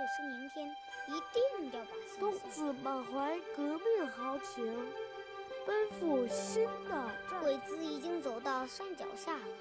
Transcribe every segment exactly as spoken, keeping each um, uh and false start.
就是明天一定要把心东子满怀革命豪情，奔赴新的鬼子已经走到山脚下了。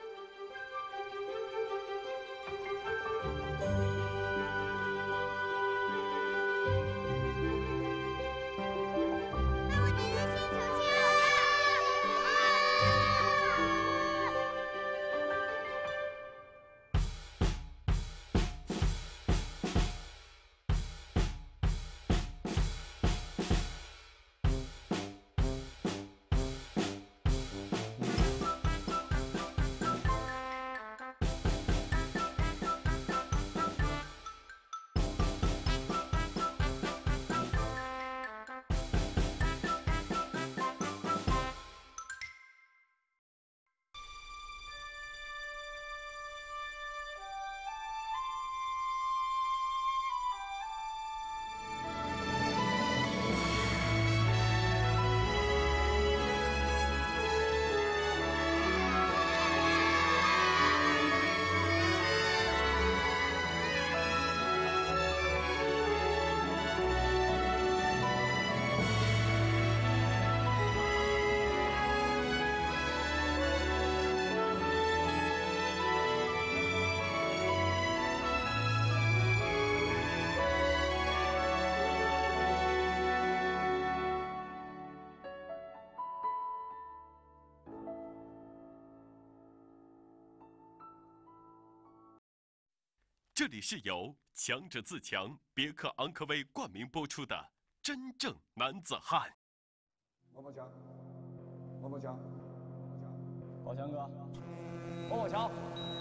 这里是由强者自强别克昂科威冠名播出的《真正男子汉》。 王宝强，王宝强， 宝强哥，王宝强，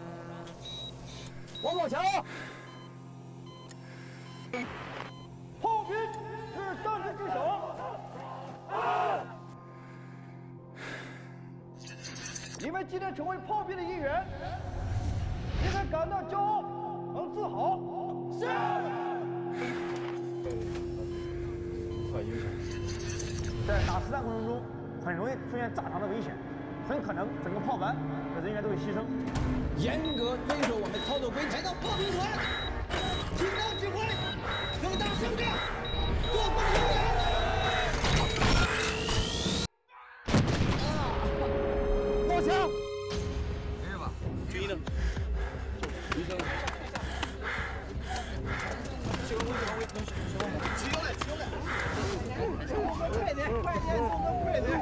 王宝强，炮兵是战士之首，你们今天成为炮兵的一员，应该感到骄傲。能自豪。是。 快影响。在打实战过程中，很容易出现炸膛的危险，很可能整个炮班的人员都会牺牲。 严格遵守我们操作规则。来到炮兵团，听到指挥，有当声调，作风优雅。 抱枪。 没事吧？军医呢？医生。快点，快点，送个快点！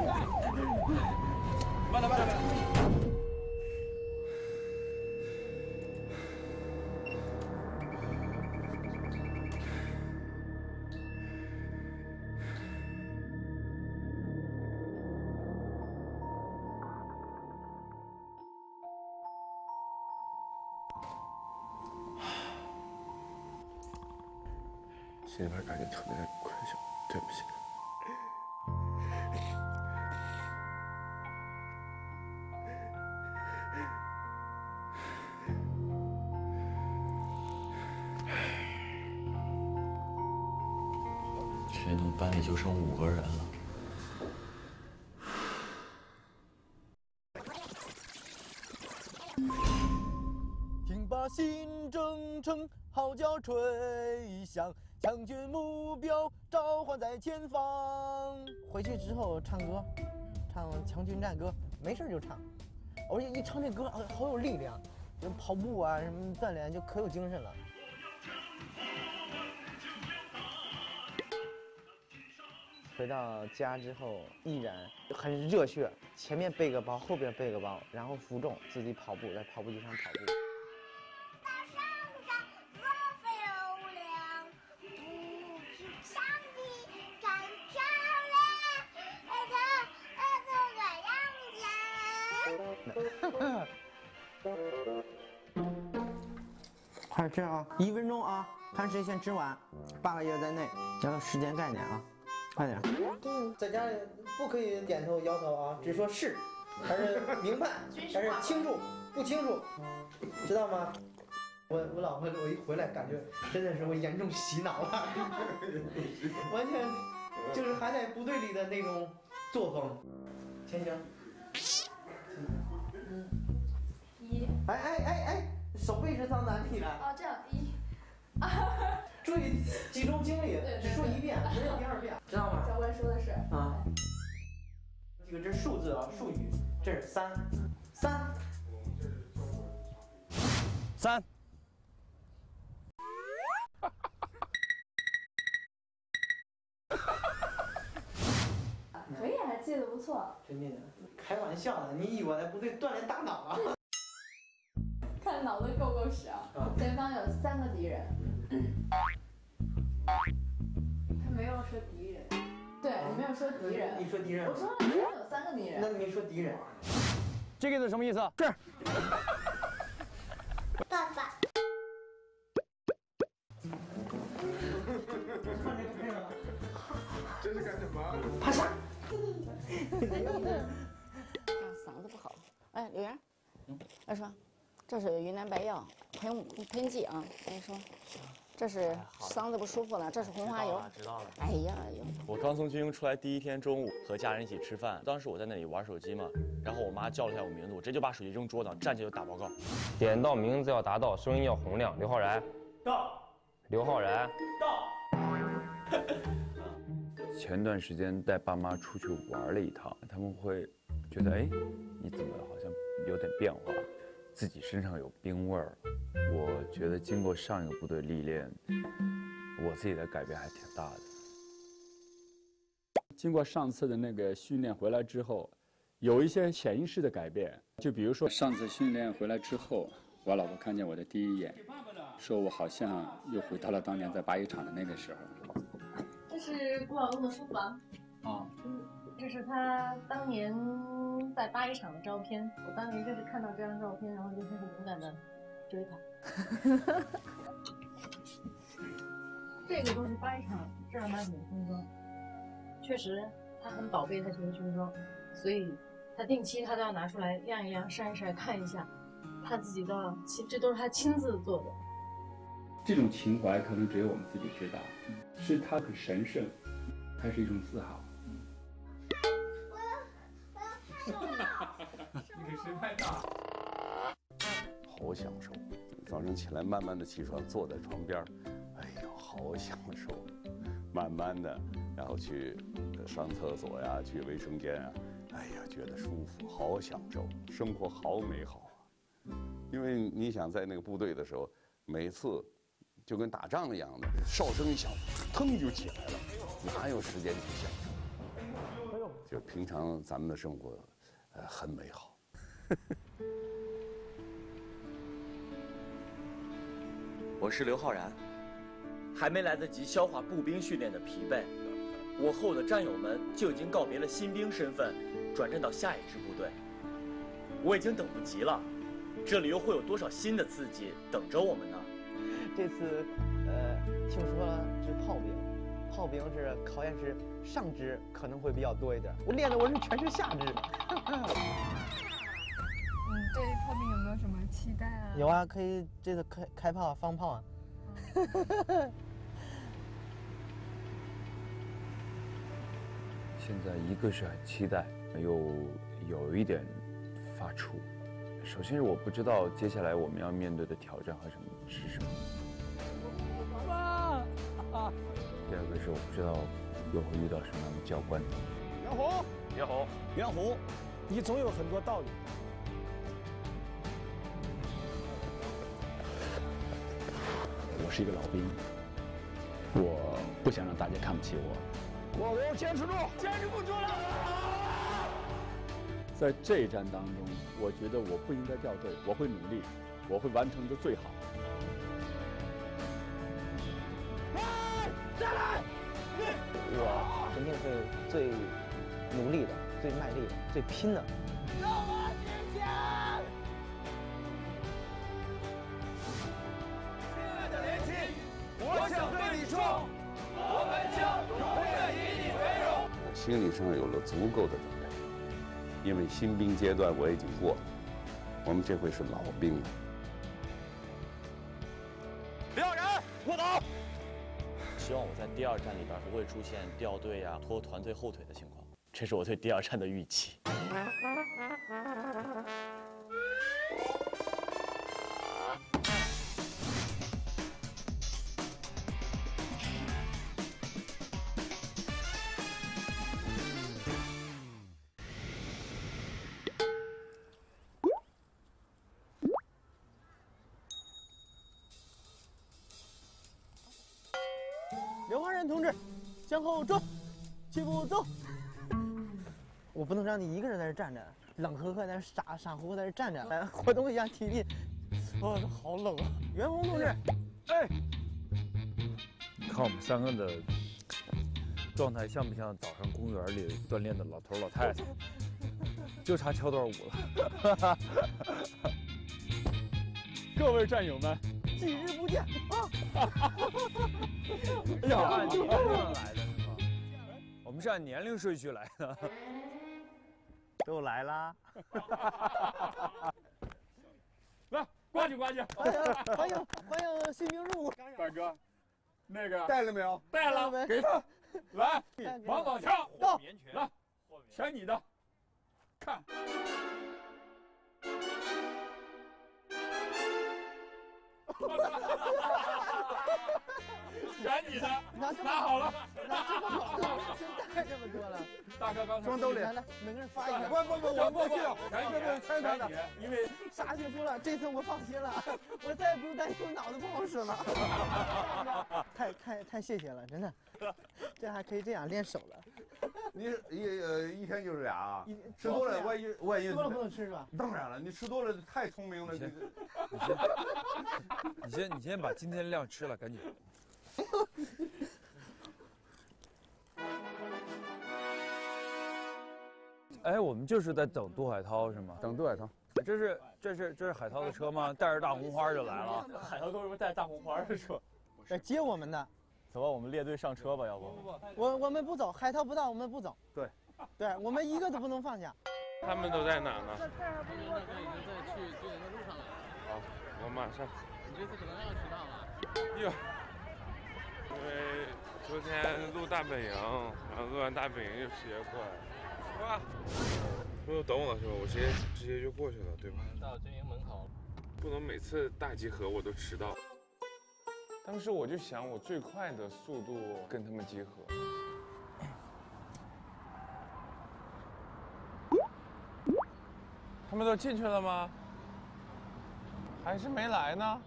慢点，慢点，慢点。 心里边感觉特别的愧疚，对不起。 这能班里就剩五个人了。 听罢新征程，号角吹响，强军目标召唤在前方。回去之后唱歌，唱《强军战歌》，没事就唱，而且一唱这歌好有力量，就跑步啊什么锻炼就可有精神了。回到家之后依然很热血，前面背个包，后边背个包，然后负重自己跑步，在跑步机上跑步。快吃啊！一分钟啊，看谁先吃完，八个月在内，讲个时间概念啊，快点！在家里不可以点头摇头啊，只说是，还是明白，还是清楚，不清楚，知道吗？我我老婆我一回来，感觉真的是我严重洗脑了，完全就是还在部队里的那种作风。前行。 嗯，一。 哎哎哎哎，手背是上哪里了？ 哦，这样一，二。 注意集中精力，只说一遍，没有第二遍，知道吗？ 教官说的是啊。这个这是数字啊，术语，这是三三三。 可以啊，记得不错。 真的，开玩笑的，你以为不对锻炼大脑啊？ 看脑子够不够使啊！前方有三个敌人。他没有说敌人。对，你没有说敌人。 你说敌人。 我说前方有三个敌人。 那你没说敌人。 这个是什么意思？这儿。 爸爸。 这是干什么？ 趴下。 嗓子不好。哎，柳岩，我说，这是云南白药喷喷剂啊。我跟你说，这是嗓子不舒服了，这是红花油。 知道了。 哎呀， 我刚从军营出来第一天中午，和家人一起吃饭，当时我在那里玩手机嘛，然后我妈叫了一下我名字，我直接就把手机扔桌子上，站起来就打报告。 点到名字要达到，声音要洪亮。刘昊然。 到。 刘昊然。 到。 前段时间带爸妈出去玩了一趟，他们会觉得，哎，你怎么好像有点变化，自己身上有兵味儿。我觉得经过上一个部队历练，我自己的改变还挺大的。 经过上次的那个训练回来之后，有一些潜意识的改变。就比如说上次训练回来之后，我老婆看见我的第一眼，说我好像又回到了当年在八一厂的那个时候。 这是顾老公的书房。 啊。 嗯，这是他当年在八一厂的照片。我当年就是看到这张照片，然后就很勇敢的追他。这个都是八一厂正儿八经的军装，确实他很宝贝他这些军装，所以他定期他都要拿出来晾一晾、晒一晒、看一下，他自己都要，其实这都是他亲自做的。 这种情怀可能只有我们自己知道，是他很神圣，它是一种自豪。 你可是太大。好享受，早上起来慢慢的起床，坐在床边，哎呦，好享受。慢慢的，然后去上厕所呀，去卫生间啊，哎呀，觉得舒服，好享受，生活好美好啊。因为你想在那个部队的时候，每次就跟打仗一样的，哨声一响，腾就起来了，哪有时间去享受？就平常咱们的生活，呃，很美好。 我是刘昊然，还没来得及消化步兵训练的疲惫，我和我的战友们就已经告别了新兵身份，转战到下一支部队。我已经等不及了，这里又会有多少新的刺激等着我们呢？ 这次，呃，听说了是炮兵，炮兵是考验是上肢可能会比较多一点，我练的我是全是下肢。 嗯，对炮兵有没有什么期待啊？ 有啊，可以这次开开炮放炮啊。嗯现在一个是很期待，又有一点发怵。首先是我不知道接下来我们要面对的挑战和什么是什么。 妈！ 第二个是我不知道又会遇到什么样的教官。 袁虎， 袁虎， 袁虎，你总有很多道理。 我是一个老兵，我不想让大家看不起我。 我都坚持住，坚持不住了。 在这一战当中，我觉得我不应该掉队，我会努力，我会完成的最好。 下来！ 我肯定会最努力的、最卖力的、最拼的。 让我坚强！亲爱的连青，我想对你说，我们将永远以你为荣。 我心理上有了足够的准备，因为新兵阶段我已经过了，我们这回是老兵了。 刘昊然，卧倒！ 希望我在第二站里边不会出现掉队呀、拖团队后腿的情况，这是我对第二站的预期。 向后转，齐步走。我不能让你一个人在这站着，冷呵呵在这傻傻乎乎在这站着，来活动一下体力。哦，好冷啊！袁峰同志，哎， 你看我们三个的状态像不像早上公园里锻炼的老头老太太？就差跳段舞了。各位战友们， 几日不见啊！ 哎呀，按年龄来的是吧？我们是按年龄顺序来的。 都来啦！ 来，呱唧呱唧！ 欢迎欢迎欢迎新兵入伍！ 大哥，那个带了没有？ 带了，给他。来，王宝强， 到， 来，全你的，看。全你的，拿好了， 拿这么好了，真带这么多了。 大哥刚才装兜里， 来来，每个人发一个。 不不不，我不去，全全全他的， 因为啥情说了，这次我放心了，我再也不用担心我脑子不好使了。太太太谢谢了，真的，这还可以这样练手了。 你一呃一天就是俩啊？吃多了万一万一多了不能吃是吧？ 当然了，你吃多了太聪明了。 你先，你先，你先把今天的量吃了，赶紧。哎，我们就是在等杜海涛是吗？ 等杜海涛。 这是这是这是海涛的车吗？带着大红花就来了。 海涛哥是不是带大红花的车？ 来接我们的。 走吧，我们列队上车吧，要不？ 我我们不走，海涛不到，我们不走。 对， 对，我们一个都不能放下。 他们都在哪呢？ 这儿不是已经在去救援的路上了。 好，我马上。 你这次可能要迟到了。 哟，因为昨天录大本营，然后录完大本营就直接过来了，是吧？不用等我了是吧？我直接直接就过去了，对吧？ 到军营门口。 不能每次大集合我都迟到。当时我就想，我最快的速度跟他们集合。他们都进去了吗？还是没来呢？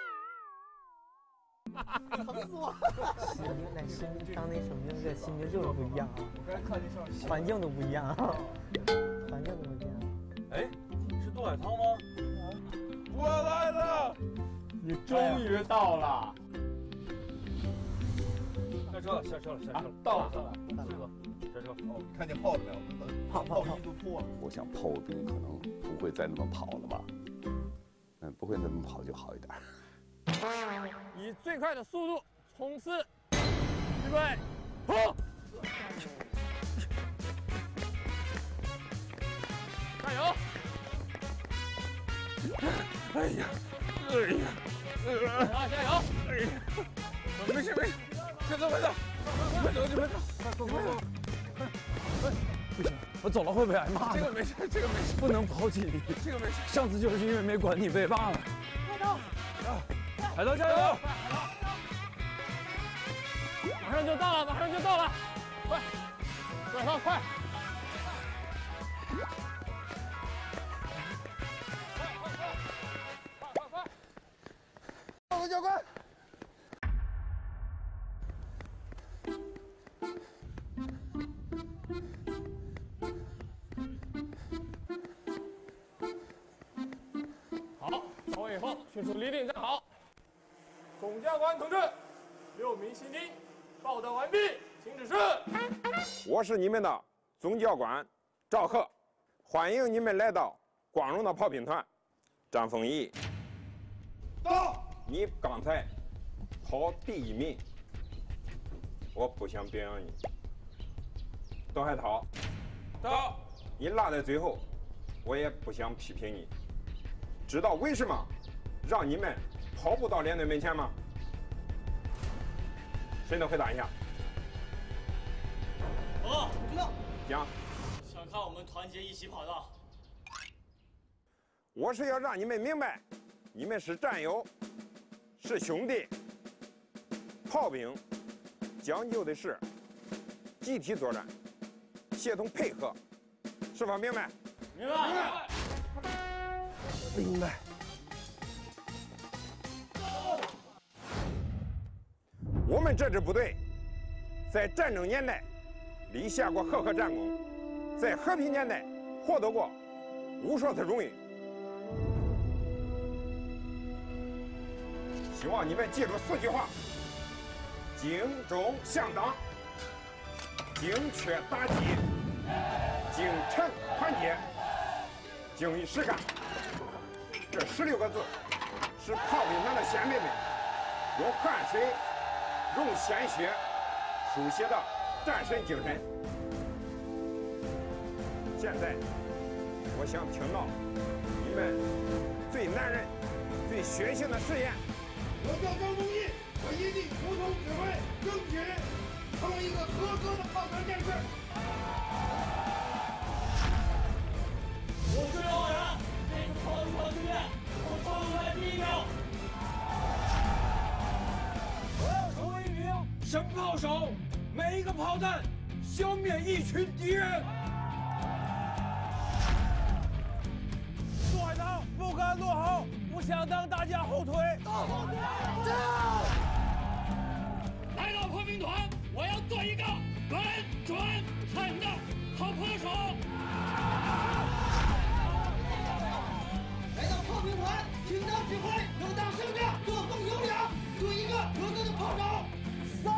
疼死我！新兵那新兵当那什么兵，这新兵就是不一样啊，环境都不一样啊，环境都不一样。 哎，是杜海涛吗？ 我来了！ 你终于到了。 下车了，下车了，下车了， 到了， 到了，下车，下车。 哦，看见炮了没有？ 炮炮炮一都破了。我想炮兵可能不会再那么跑了吧？嗯，不会那么跑就好一点。 以最快的速度冲刺，预备，跑！加油！ 哎呀，哎呀， 啊，加油！ 哎呀，没事没事，快走快走，快走你们走， 快快快快！不行，我走了会被挨骂。 这个没事，这个没事， 不能抛弃你。 这个没事。 上次就是因为没管你被骂了。 海涛， 海涛加油！ 马上就到了，马上就到了，快，海涛快！ 报告教官。 好，走位以后迅速立定站好。总教官同志，六名新兵报到完毕，请指示。 我是你们的总教官赵贺，欢迎你们来到光荣的炮兵团。张丰毅， 到。 你刚才跑第一名，我不想表扬你。董海涛， 到。 你落在最后，我也不想批评你。知道为什么让你们跑不到连队门前吗？谁能回答一下？ 我知道。 讲。 想看我们团结一起跑道。 我是要让你们明白，你们是战友，是兄弟。炮兵讲究的是集体作战，协同配合，是否明白？ 明白。 明白。我们这支部队在战争年代立下过赫赫战功，在和平年代获得过无数次荣誉。希望你们记住四句话：精忠向党，精确打击，精诚团结，精于实干。这十六个字是炮兵团的先辈们用汗水、用鲜血书写的战神精神。现在，我想听到你们最男人、最血性的誓言。 我叫张忠义，我一定服从指挥，争取成为一个合格的炮兵战士。 我是刘浩然，这次炮兵团训练，我冲出来第一名。我要成为一名神炮手，每一个炮弹消灭一群敌人。陆海棠不甘落后，不想当大家后腿。走！来到炮兵团，我要做一个稳、准、狠的好炮手。 来到炮兵团，听党指挥，有当胜仗，作风优良，做一个合格的炮手。走！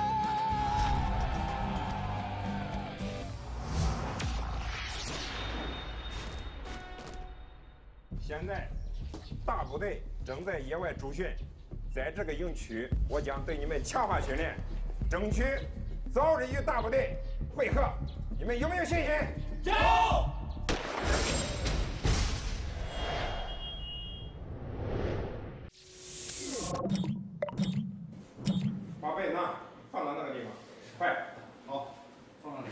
现在，大部队正在野外驻训，在这个营区，我将对你们强化训练，争取早日与大部队会合。你们有没有信心？ 有！ 把被子放到那个地方，快，好，放那里。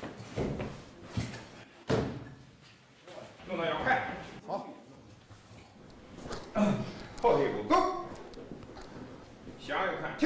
弄到腰，快，好。后退一步，走。向右看，停。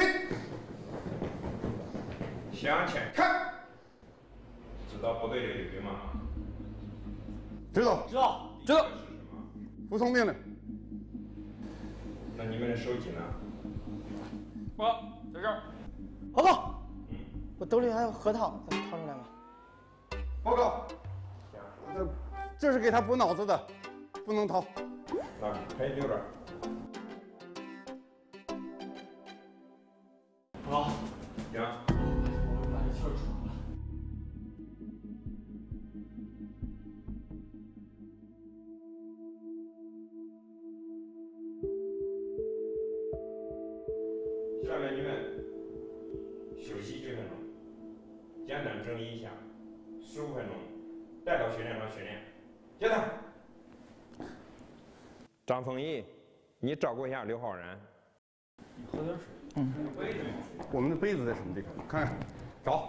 向前看。知道部队的规矩吗？ 知道。 知道。 知道。 服从命令。 那你们的手机呢？ 我在这儿。 报告。嗯。我兜里还有核桃，咱掏出来吧。 报告。这这是给他补脑子的，不能掏。 啊，可以留着。 报告。 行。 我把这气儿出来了。 下面你们休息几分钟，简单整理一下，十五分钟，带到训练场训练。接着。张丰毅，你照顾一下刘浩然。 你喝点水。 嗯。我们的杯子在什么地方？看看，找。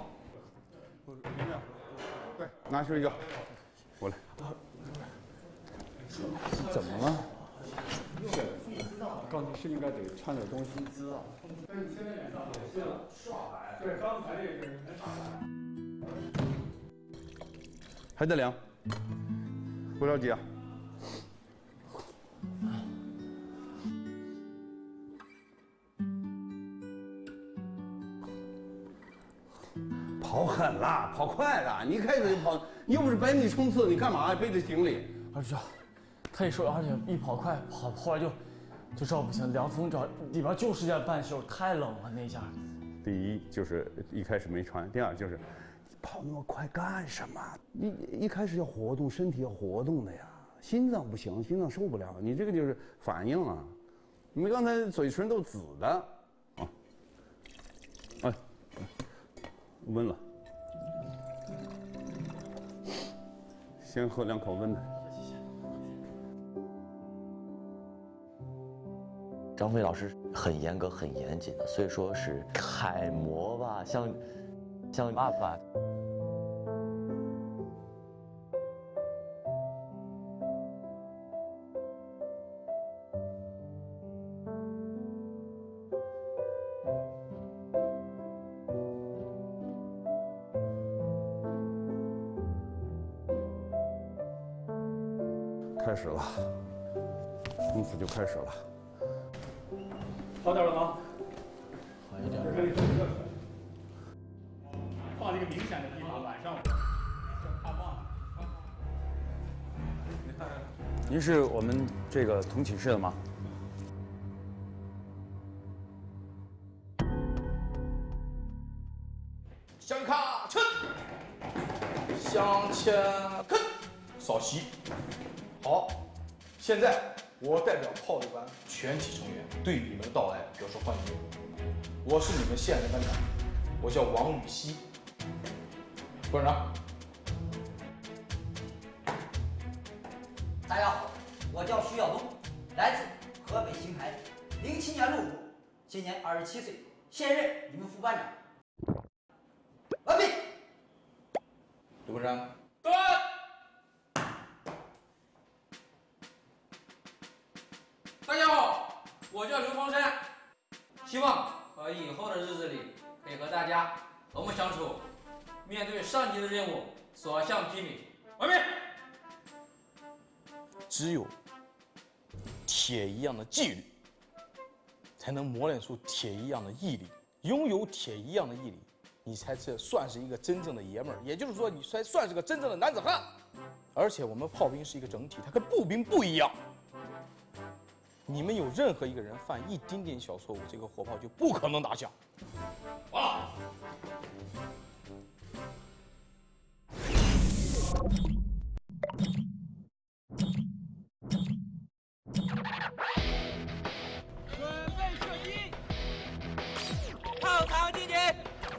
对，拿出一个，过来。 怎么了？告诉你是应该得穿点东西。知道。但你现在脸上有些刷白。对，刚才这个是刷白。 还得量。不着急啊。跑狠了，跑快了，你一开始就跑，你又不是百米冲刺，你干嘛背着行李？ 二叔，他一说，而且一跑快，跑后来就就知道不行，凉风着里边就是件半袖，太冷了那下。 第一就是一开始没穿，第二就是跑那么快干什么？你一开始要活动，身体要活动的呀，心脏不行，心脏受不了，你这个就是反应啊。你们刚才嘴唇都紫的，啊，哎，温了，先喝两口温的。 张飞老师很严格、很严谨的，所以说是楷模吧，像像爸爸。 开始了，从此就开始了。 好点了吗？ 好一点。 放这个明显的地方，晚上就看忘了。 您是我们这个同寝室的吗？ 向卡称，向前看，稍息。好，现在我代表炮队班全体成员对你们的到来表示欢迎。我是你们现任班长，我叫王禹锡。班长。 大家好，我叫徐晓东，来自河北邢台，零七年入伍，今年二十七岁，现任你们副班长。完毕。 刘文山。 对。 大家好，我叫刘方山，希望和以后的日子里可以和大家和睦相处，面对上级的任务，所向披靡。完毕。 只有铁一样的纪律，才能磨练出铁一样的毅力。拥有铁一样的毅力，你才这算是一个真正的爷们儿，也就是说，你才算是个真正的男子汉。而且我们炮兵是一个整体，它跟步兵不一样。你们有任何一个人犯一丁点小错误，这个火炮就不可能打响。啊！ 准备射击，炮膛集结。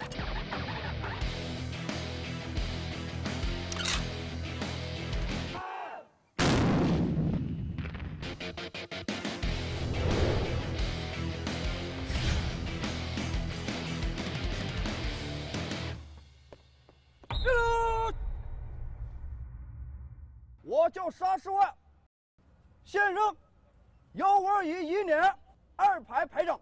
我叫沙世万，现任幺五二一一连二排排长。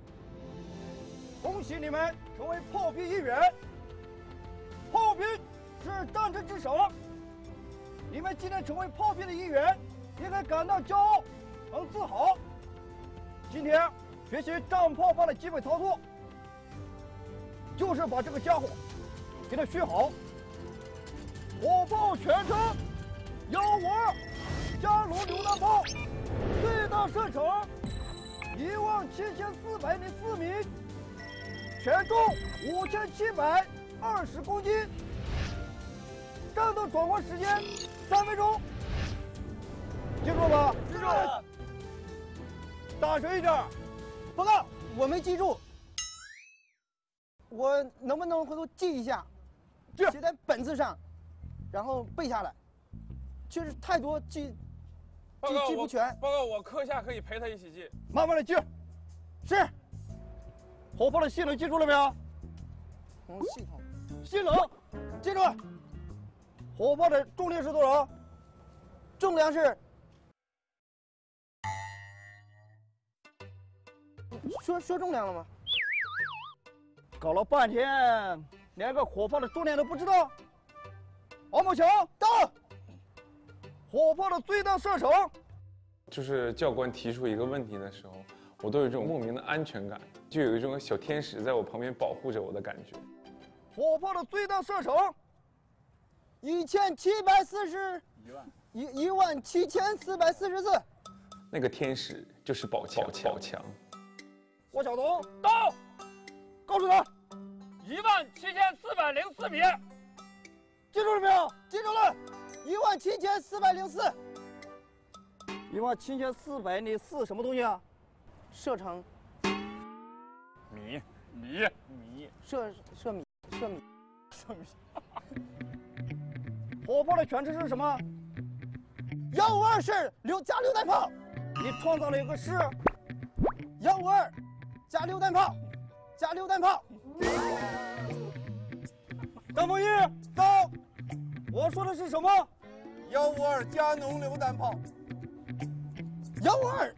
恭喜你们成为炮兵一员。炮兵是战争之神，你们今天成为炮兵的一员，应该感到骄傲，很自豪。今天学习战炮班的基本操作，就是把这个家伙给它学好。火炮全称幺五二加农榴弹炮，最大射程一万七千四百零四米，全重五千七百二十公斤，战斗转换时间三分钟，记住了吧？ 记住了。大声一点。 报告，我没记住。我能不能回头记一下？写在本子上，然后背下来。就是太多记记记不全。 报告，我课下可以陪他一起记。 慢慢的记。是。火炮的性能记住了没有？ 嗯，系统。 性能，记住。火炮的重量是多少？ 重量是。说说重量了吗？ 搞了半天，连个火炮的重量都不知道。王宝强到。火炮的最大射程， 就是教官提出一个问题的时候，我都有一种莫名的安全感，就有一种小天使在我旁边保护着我的感觉。 火炮的最大射程， 一千七百四十一万一一万七千四百四十四。 那个天使就是宝强，宝强。 郭晓东到，告诉他， 一万七千四百零四米， 记住了没有？ 记住了。一万七千四百零四， 一万七千四百零四什么东西啊？ 射程。 米米米射射米射米射米。火炮的全称是什么？ 幺五二式榴加榴弹炮。 你创造了一个式。 幺五二加榴弹炮，加榴弹炮。 张丰毅到。我说的是什么？ 幺五二加农榴弹炮。 幺五二。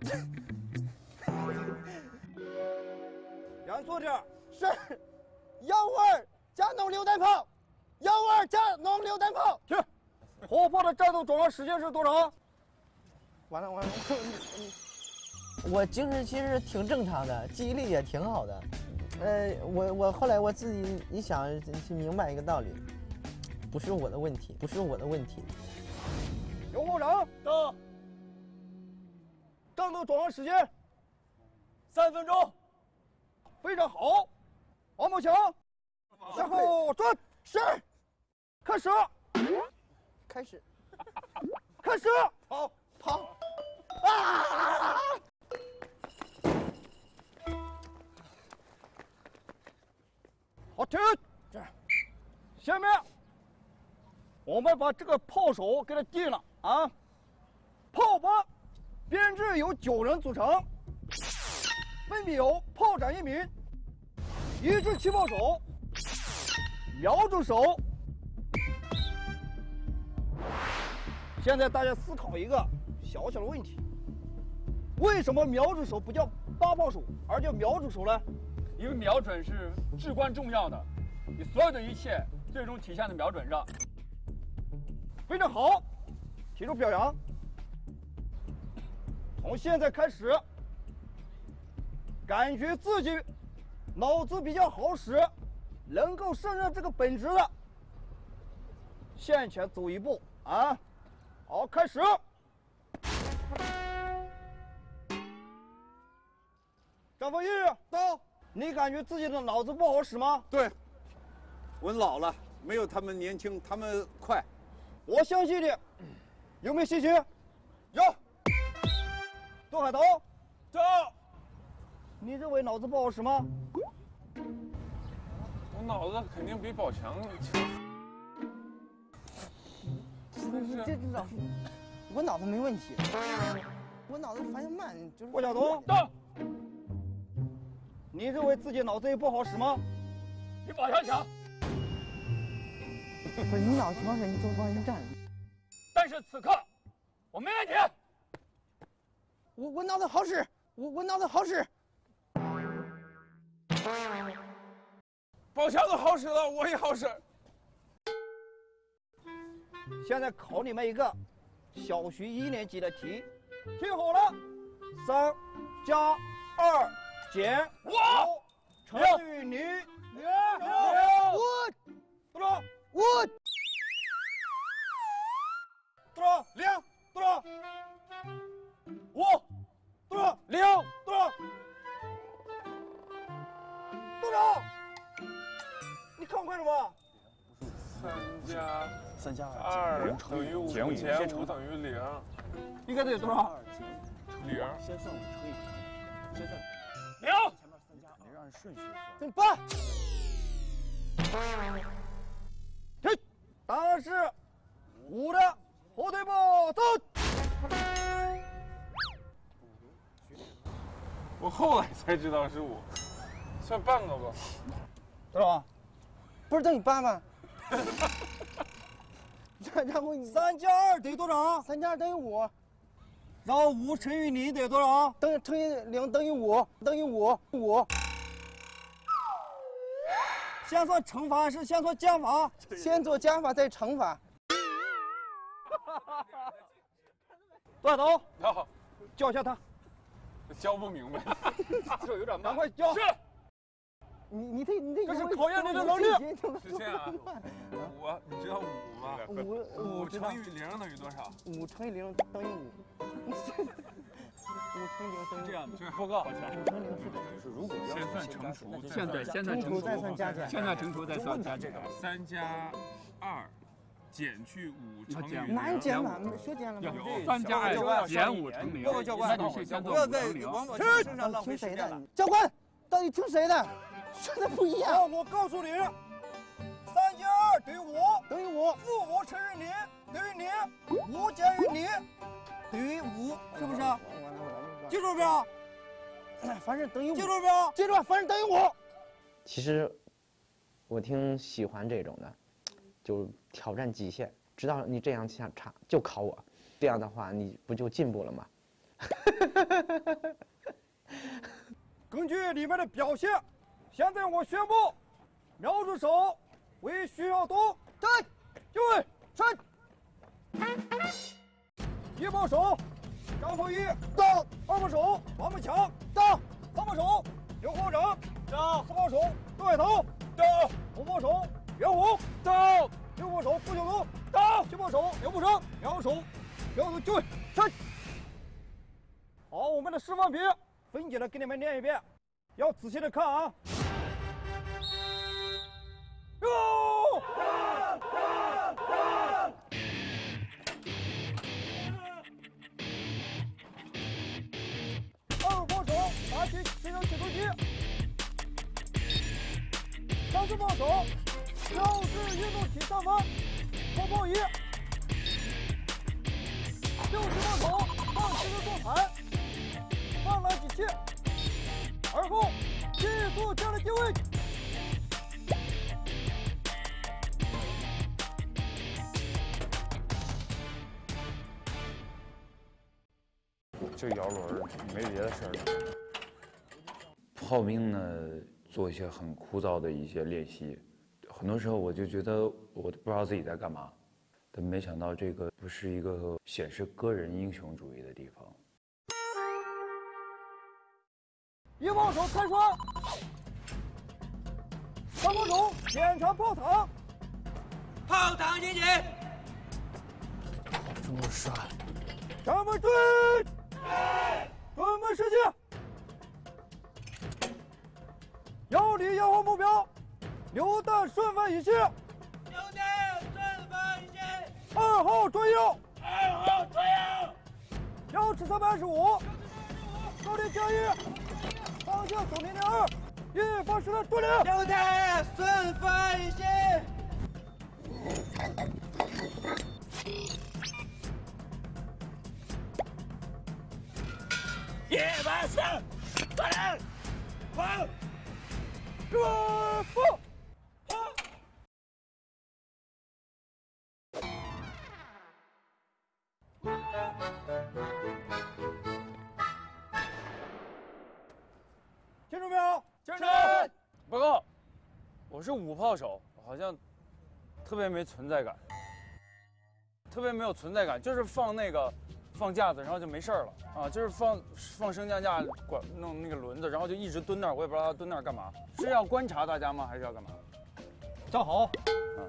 严肃点。 是。幺五二加农榴弹炮。幺五二加农榴弹炮。 去。火炮的战斗转换时间是多少？ 完了完了， 我精神其实挺正常的，记忆力也挺好的。呃，我我后来我自己一想，就明白一个道理，不是我的问题，不是我的问题。 刘校长到。战斗转换时间三分钟，非常好。王宝强，向后转，是，开始， 开始， 开始， 跑跑， 啊！好，停，这样，下面我们把这个炮手给他定了啊，炮班。编制由九人组成，分别有炮长一名、一支气炮手、瞄准手。现在大家思考一个小小的问题：为什么瞄准手不叫八炮手，而叫瞄准手呢？ 因为瞄准是至关重要的，你所有的一切最终体现在瞄准上。 非常好，提出表扬。从现在开始，感觉自己脑子比较好使，能够胜任这个本职的，向前走一步啊！好，开始。张丰毅到，你感觉自己的脑子不好使吗？ 对，我老了，没有他们年轻，他们快。 我相信你，有没有信心？有。杜海涛，到。你认为脑子不好使吗？ 我脑子肯定比宝强强。 你这老师，我脑子没问题，我脑子反应慢，就是。 郭晓东，到。你认为自己脑子也不好使吗？ 比宝强强。 不是你脑子不好使，你总往前站。 但是此刻，我没问题。 我我脑子好使，我我脑子好使。 宝强都好使了，我也好使。 现在考你们一个小学一年级的题，听好了，三加二减五乘以零零五，多少？五多少？零多少？五多少？零多少？多少？你看快什么？ 三加三加二等于五减五等于零， 应该得有多少？ 零。 先算五乘以零，先算零。 前面三加二，按顺序算。 对八。 停，答案是五的后退步走。 我后来才知道是五，算半个吧。 多少？ 不是等于八吗？然后你三加二等于多少？ 三加二等于五。 然后五乘以零等于多少？ 等乘以零等于五，等于五五。 先算乘法还是先算加法？ 先做加法再乘法。 杜海涛， 好， 教一下他。 教不明白， 这有点慢，赶快教。 是。 你你这你这这是考验你的能力。 是这样啊，五，你知道五吗？ 五五乘以零等于多少？ 五乘以零等于五。五乘以零等于这样的报告。 五乘以零是等于是如果先算乘除， 现在现在乘除再算加减， 现在乘除再算加减。 三加二减去五乘以零。 哪有减法？说减了吗？ 三加二减五乘零。那你是先做五乘零。 听谁的？教官，到底听谁的？说的不一样。 我告诉你，三加二等于五， 等于五。 负五乘以零等于零，五减以零等于五，是不是？记住没有？ 反正等于五。 记住没有？ 记住，反正等于五。其实我挺喜欢这种的，就挑战极限，知道你这样想差就考我，这样的话你不就进步了吗？ 根据你们的表现，现在我宣布，瞄准手为徐晓东，站，就位，站。一炮手张三炮一到，二炮手王木强到，三炮手刘校长到，四炮手窦海涛到，五炮手袁虎到，六炮手付九龙到，七炮手刘步生，两手两手就位上。好，我们的示范品分解了，给你们念一遍，要仔细的看啊。哟！二炮手拿起身上起重机，三四炮手标志运动体上方后炮一，六十炮手放气的坐台，放篮举气，而后迅速降了定位。 就摇轮，没别的事儿了。 炮兵呢，做一些很枯燥的一些练习，很多时候我就觉得我都不知道自己在干嘛，但没想到这个不是一个显示个人英雄主义的地方。 一炮手开栓，三炮手检查炮膛， 炮膛进行。 这么帅！咱们追！准备射击！要离要好目标，榴弹顺反引信。 榴弹顺反引信。 二号专用。 二号专用。 幺尺三百二十五。高点加一。方向走零点二。一发射弹注零。 榴弹顺反引信。一百四，打人，放， 热放，听着没有？ 精神！报告，我是五炮手，好像特别没存在感，特别没有存在感，就是放那个。放架子，然后就没事了啊！就是放放升降架，管弄那个轮子，然后就一直蹲那儿，我也不知道他蹲那儿干嘛。是要观察大家吗？还是要干嘛？ 站好。嗯。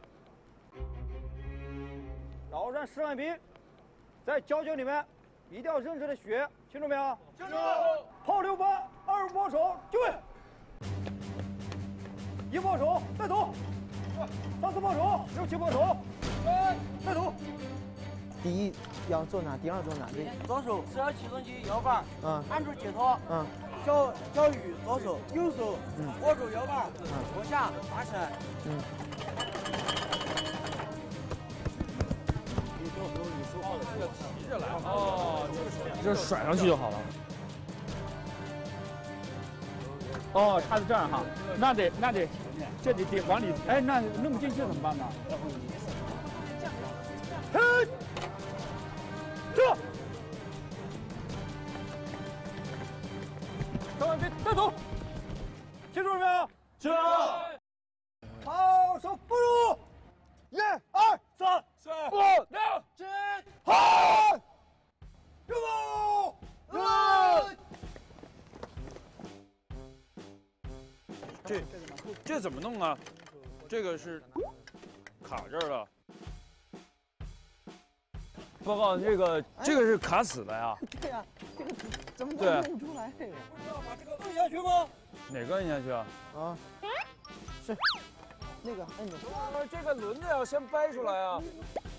老战示范兵，在交接里面一定要认真的学，清楚没有？清楚。炮六班，二炮手就位。一炮手带走。三四炮手，六七炮手，带走。 第一要做哪？第二做哪？ 左手持起重机摇把， 嗯， 按住解脱， 嗯， 脚脚与左手，右手， 嗯， 握住摇把，嗯，往下拿起来， 嗯。 你到时候你说话的这个提着来，哦，这个手，就是甩上去就好了。 哦，他是这样哈，那得那得，这得得往里，哎，那弄不进去怎么办呢？ 嘿，这，张万兵带走，清楚了没有？清楚。好手步入，一二三四五六七，好，入伍，入。 这这怎么弄啊？这个是卡这儿了。报告，这个这个是卡死的呀。 对呀，这个怎么对弄不出来？ 要把这个摁下去吗？ 哪个摁下去啊？ 啊，是那个摁着。 这个轮子要先掰出来啊。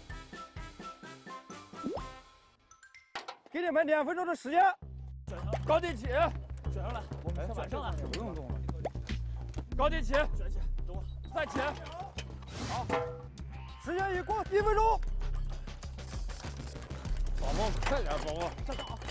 给你们两分钟的时间。高低起， 转上来，我们转上来， 不用动了。 高低起，转起，等我，再起。 好，时间已过一分钟。 宝宝，快点，宝宝。 站好。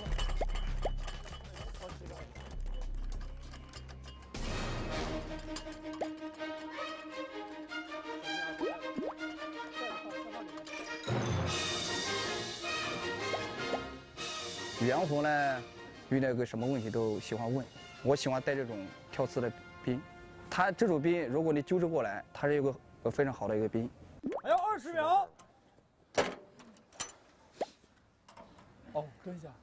袁虎呢，遇到个什么问题都喜欢问。我喜欢带这种挑刺的兵，他这种兵，如果你纠正过来，他是一个呃非常好的一个兵。 还有二十秒。 哦，蹲下。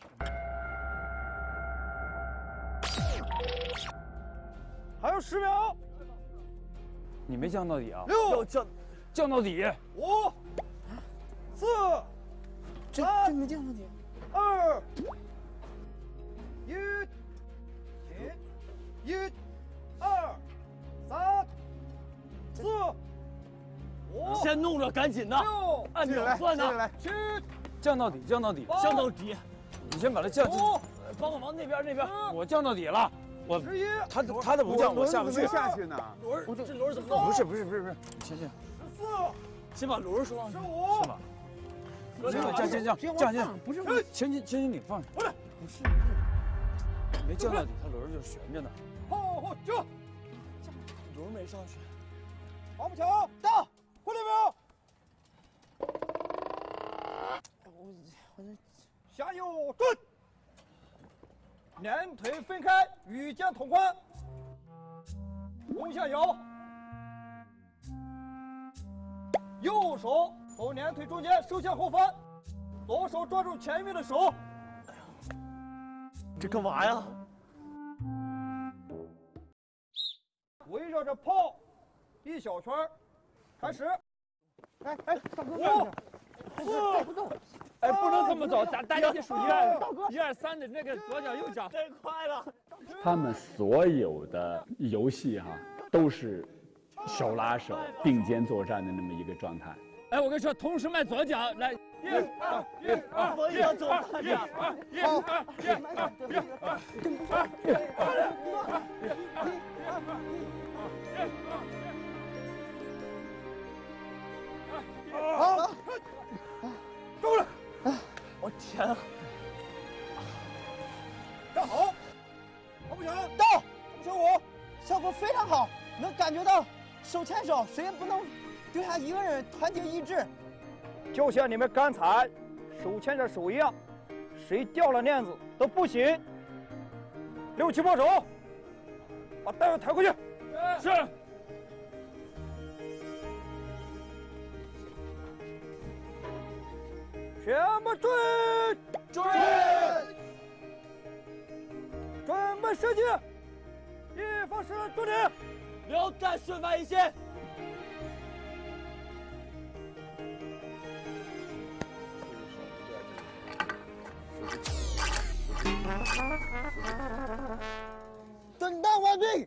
还有十秒。 你没降到底啊？ 六降，降到底。 五、四、三，这没降到底。二、一，停，一、二、三、四、五。 先弄着，赶紧的，按秒算的。 七， 降到底，降到底， 降到底。 你先把它降。 帮帮忙，那边那边， 我降到底了。我十一， 他他的不降，我下不去。 没下去呢。 轮儿，这轮儿怎么弄？不是不是不是不是，你先先。 十四， 先把轮儿收上去。 十五， 是吧？降降降降降， 不是前进前进顶放下。 过来， 不是，没降到底，它轮儿就是悬着呢。 后后就， 轮儿没上去。 王步强到，过来没有？我我这向右转。两腿分开，与肩同宽，弓下摇，右手从两腿中间收向后翻，左手抓住前面的手。 这干嘛呀？ 围绕着炮一小圈，开始。 哎哎，大哥， 五、四、 不动。哎，不能这么走，咱大家先数一二，一二三的那个左脚右脚。 太快了！ 他们所有的游戏哈、啊，都是手拉手并肩作战的那么一个状态。 哎，我跟你说，同时迈左脚来，一二一二， 我也要走慢点。 一二一二一二，跟不上。一二好，够了。 我天啊！ 站好，王步强到， 王步强我， 效果非常好，能感觉到手牵手，谁也不能丢下一个人，团结一致。 就像你们刚才手牵着手一样，谁掉了链子都不行。六七抱手，把单位抬回去。 是。 全部追！ 追！ 准备射击！一方式重点， 瞄弹顺发一线。 等弹完毕。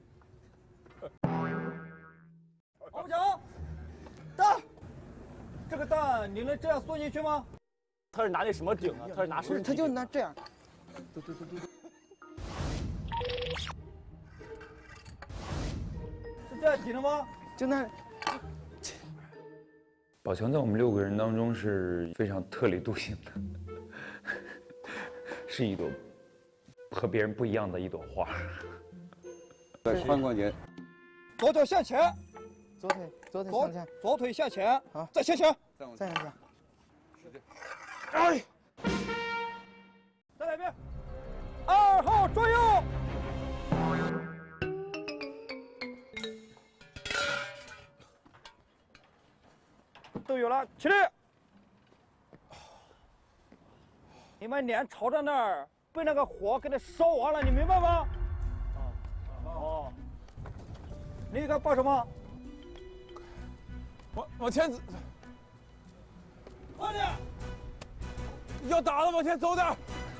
王步强， 到。 这个弹你能这样缩进去吗？ 他是拿那什么顶啊？他是拿什么？ 他就拿这样。 对对对对。是这样顶的吗？ 就那。 宝强在我们六个人当中是非常特立独行的，是一朵和别人不一样的一朵花。 在髋关节， 左脚向前， 左腿左腿向前， 左腿向前， 好， 再向前， 再向前。 哎，再来一遍，二号转右，都有了，起立。你们脸朝着那儿，被那个火给它烧完了，你明白吗？哦，你该办什么？ 往往前走， 快点！ 要打了，往前走点。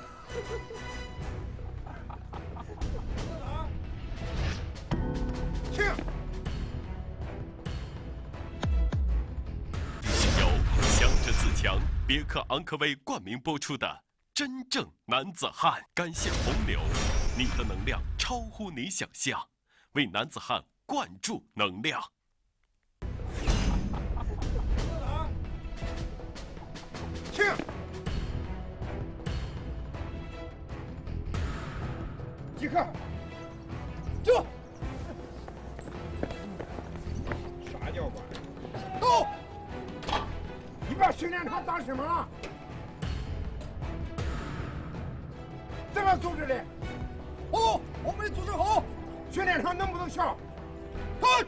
停！ 由强者自强别克昂科威冠名播出的《真正男子汉》，感谢红牛，你的能量超乎你想象，为男子汉灌注能量。 停！即刻！就！ 啥叫管？ 到！ 你把训练场当什么了？怎么组织的？ 哦，我们组织好。 训练场能不能笑？看！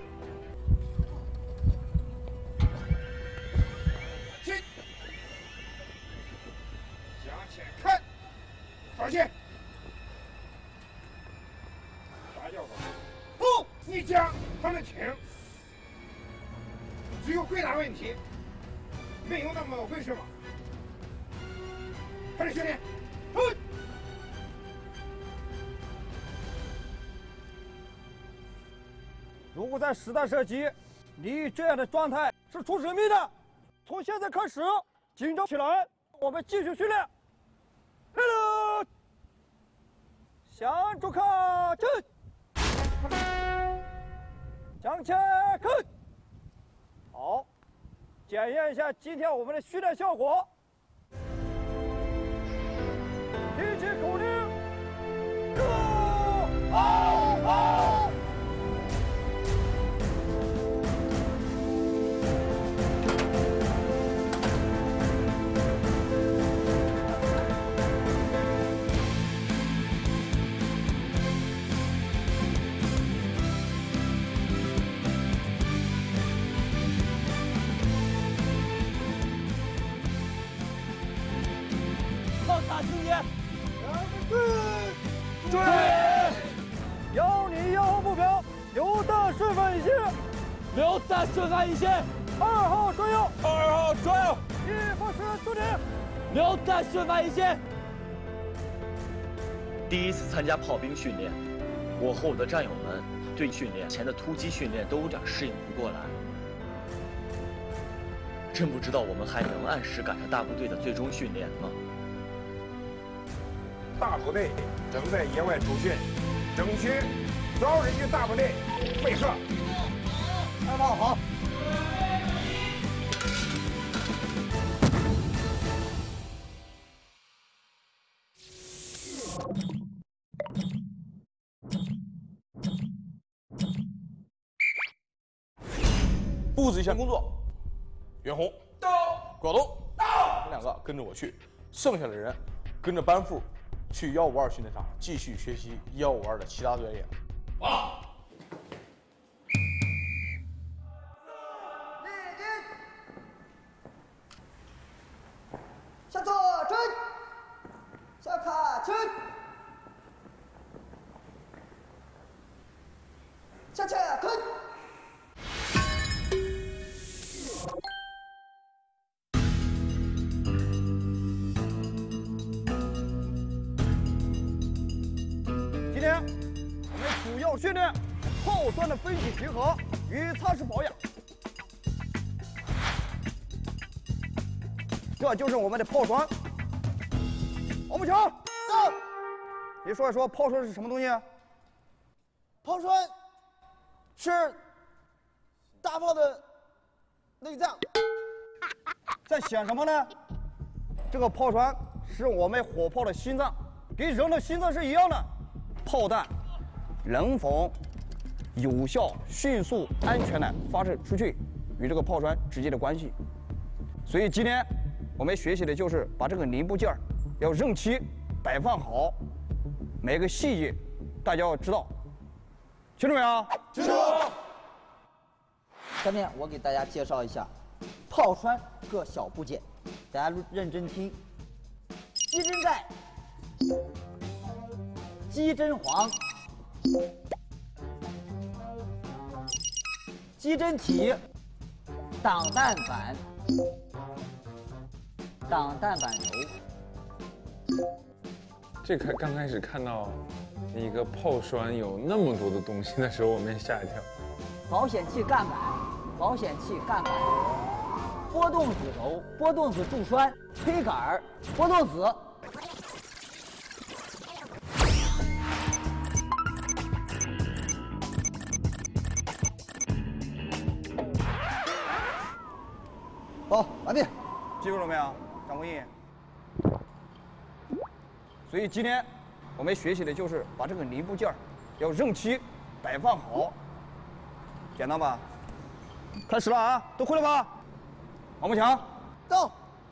起！ 向前看！ 们请，只有回答问题，没有那么回事嘛。开始训练，走。 如果在实弹射击，你这样的状态是出生命的。从现在开始，紧张起来，我们继续训练。Hello， 向左看齐，向前看。好，检验一下今天我们的训练效果。提起口令，热，好，好。 大青年， 追！幺零幺号目标，榴弹顺反一线， 榴弹顺反一线， 二号专用， 二号专用， 一发师重点， 榴弹顺反一线。 第一次参加炮兵训练，我和我的战友们对训练前的突击训练都有点适应不过来，真不知道我们还能按时赶上大部队的最终训练吗？ 大部队正在野外出训，争取早日与大部队会合。 二炮好。 布置一下工作。袁红到，广东到，你们两个跟着我去，剩下的人跟着班副去幺五二训练场继续学习幺五二的其他专业。啊！ 向左追，向卡去，向前看。 今天我们主要训练炮栓的分体平衡与擦拭保养。这就是我们的炮栓。王木强，到。你说一说炮栓是什么东西？ 炮栓是大炮的内脏。 在想什么呢？这个炮栓是我们火炮的心脏，跟人的心脏是一样的。炮弹能否有效、迅速、安全的发射出去，与这个炮栓直接的关系。所以今天我们学习的就是把这个零部件要任期摆放好，每个细节大家要知道，清楚没有？ 清楚。下面我给大家介绍一下炮栓各小部件，大家认真听：机针盖、机针簧、机针体、挡弹板、挡弹板轴。 这个刚开始看到一个炮栓有那么多的东西的时候，我们也吓一跳。 保险器干板、保险器干板、波动子轴、波动子柱栓、推杆、波动子。 好，完毕。记住了没有，张文义？所以今天我们学习的就是把这个零部件要任期摆放好，简单吧？开始了啊，都会了吧？王木强， 到。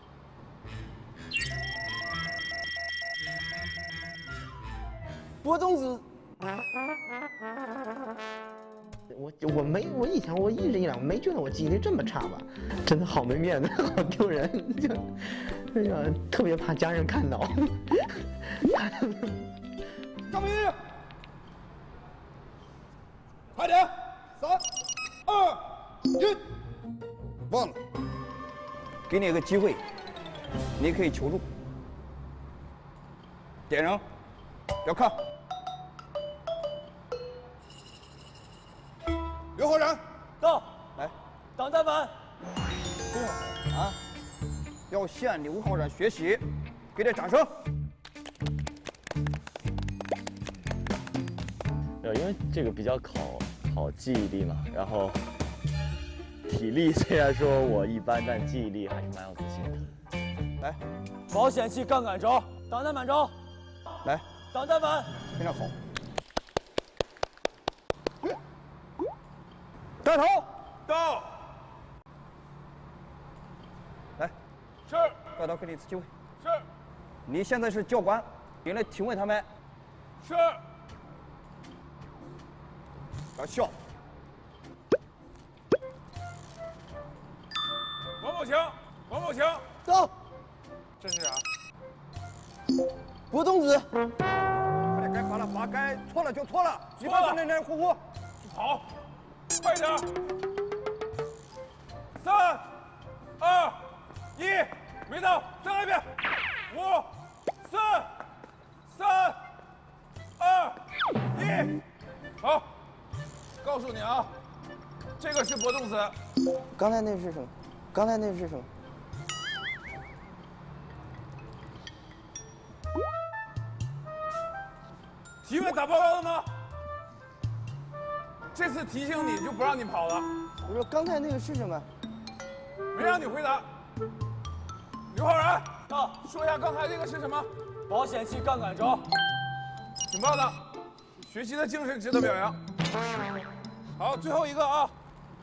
波动子。 我我没我以前我一直以来我没觉得我记忆力这么差吧，真的好没面子，好丢人，就哎呀，特别怕家人看到。 张明，快点，三。 忘了，给你一个机会，你可以求助。点人，要看。刘浩然， 到， 来， 党代板。 非常好啊！要向刘浩然学习，给点掌声。 呃，因为这个比较考考记忆力嘛，然后体力虽然说我一般，但记忆力还是蛮有自信的。 来， 保险器杠杆着，挡弹板着， 来， 挡弹板， 非常好。带头， 到。 来， 是。 带头给你一次机会。 是。 你现在是教官，你来提问他们。 是。 要笑。 王宝强，王宝强， 到。 这是啥？ 不动子。快点，该罚了罚，该错了就错了，你不要在那黏糊糊。 好，快点。三、二、一，没到，再来一遍。五、四、三、二、一，好。 告诉你啊，这个是搏动词。 刚才那是什么？刚才那是什么？ 提问打报告了吗？这次提醒你就不让你跑了。 我说刚才那个是什么？ 没让你回答。刘浩然，到，说一下刚才这个是什么？ 保险器杠杆着。 挺棒的，学习的精神值得表扬。 好，最后一个啊！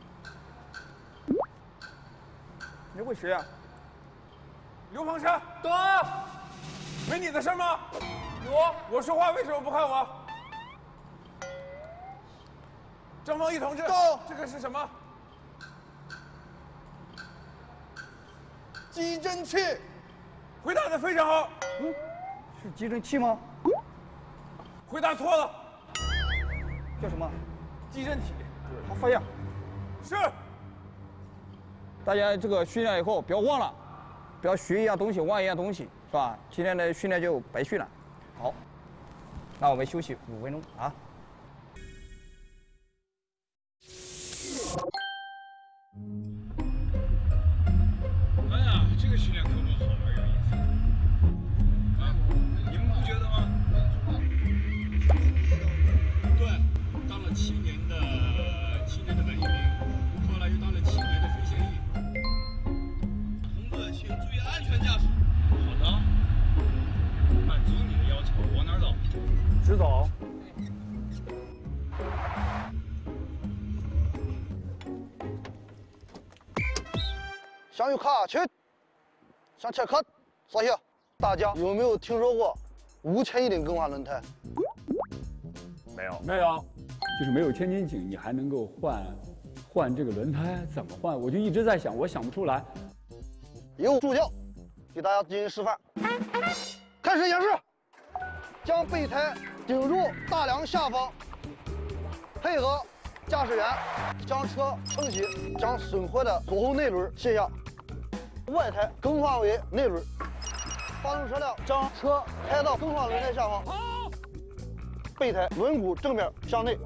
你会谁啊？ 刘鹏山，到，没你的事吗？我我说话为什么不看我？张丰毅同志，到，这个是什么？ 激震器。 回答的非常好。 嗯，是激震器吗？ 回答错了。 叫什么？ 激震体， 好发言。 是。 大家这个训练以后不要忘了，不要学一样东西忘一样东西，是吧？今天的训练就白训了。好，那我们休息五分钟啊。 哎呀，这个训练可不好玩有意思。啊，你们不觉得吗？对，当了七年的七年的本地兵，后来又当了七年的飞行员。同志，请注意安全驾驶。好的，满足你的要求，往哪儿走？ 直走。 向右看齐，向前看，坐下。大家有没有听说过无千斤顶更换轮胎？ 没有， 没有， 就是没有千斤顶，你还能够换换这个轮胎？怎么换？我就一直在想，我想不出来。 由助教给大家进行示范。开始演示，将备胎顶入大梁下方，配合驾驶员将车撑起，将损坏的左后内轮卸下，外胎更换为内轮。发动车辆将车开到更换轮胎下方，备胎轮毂正面向内。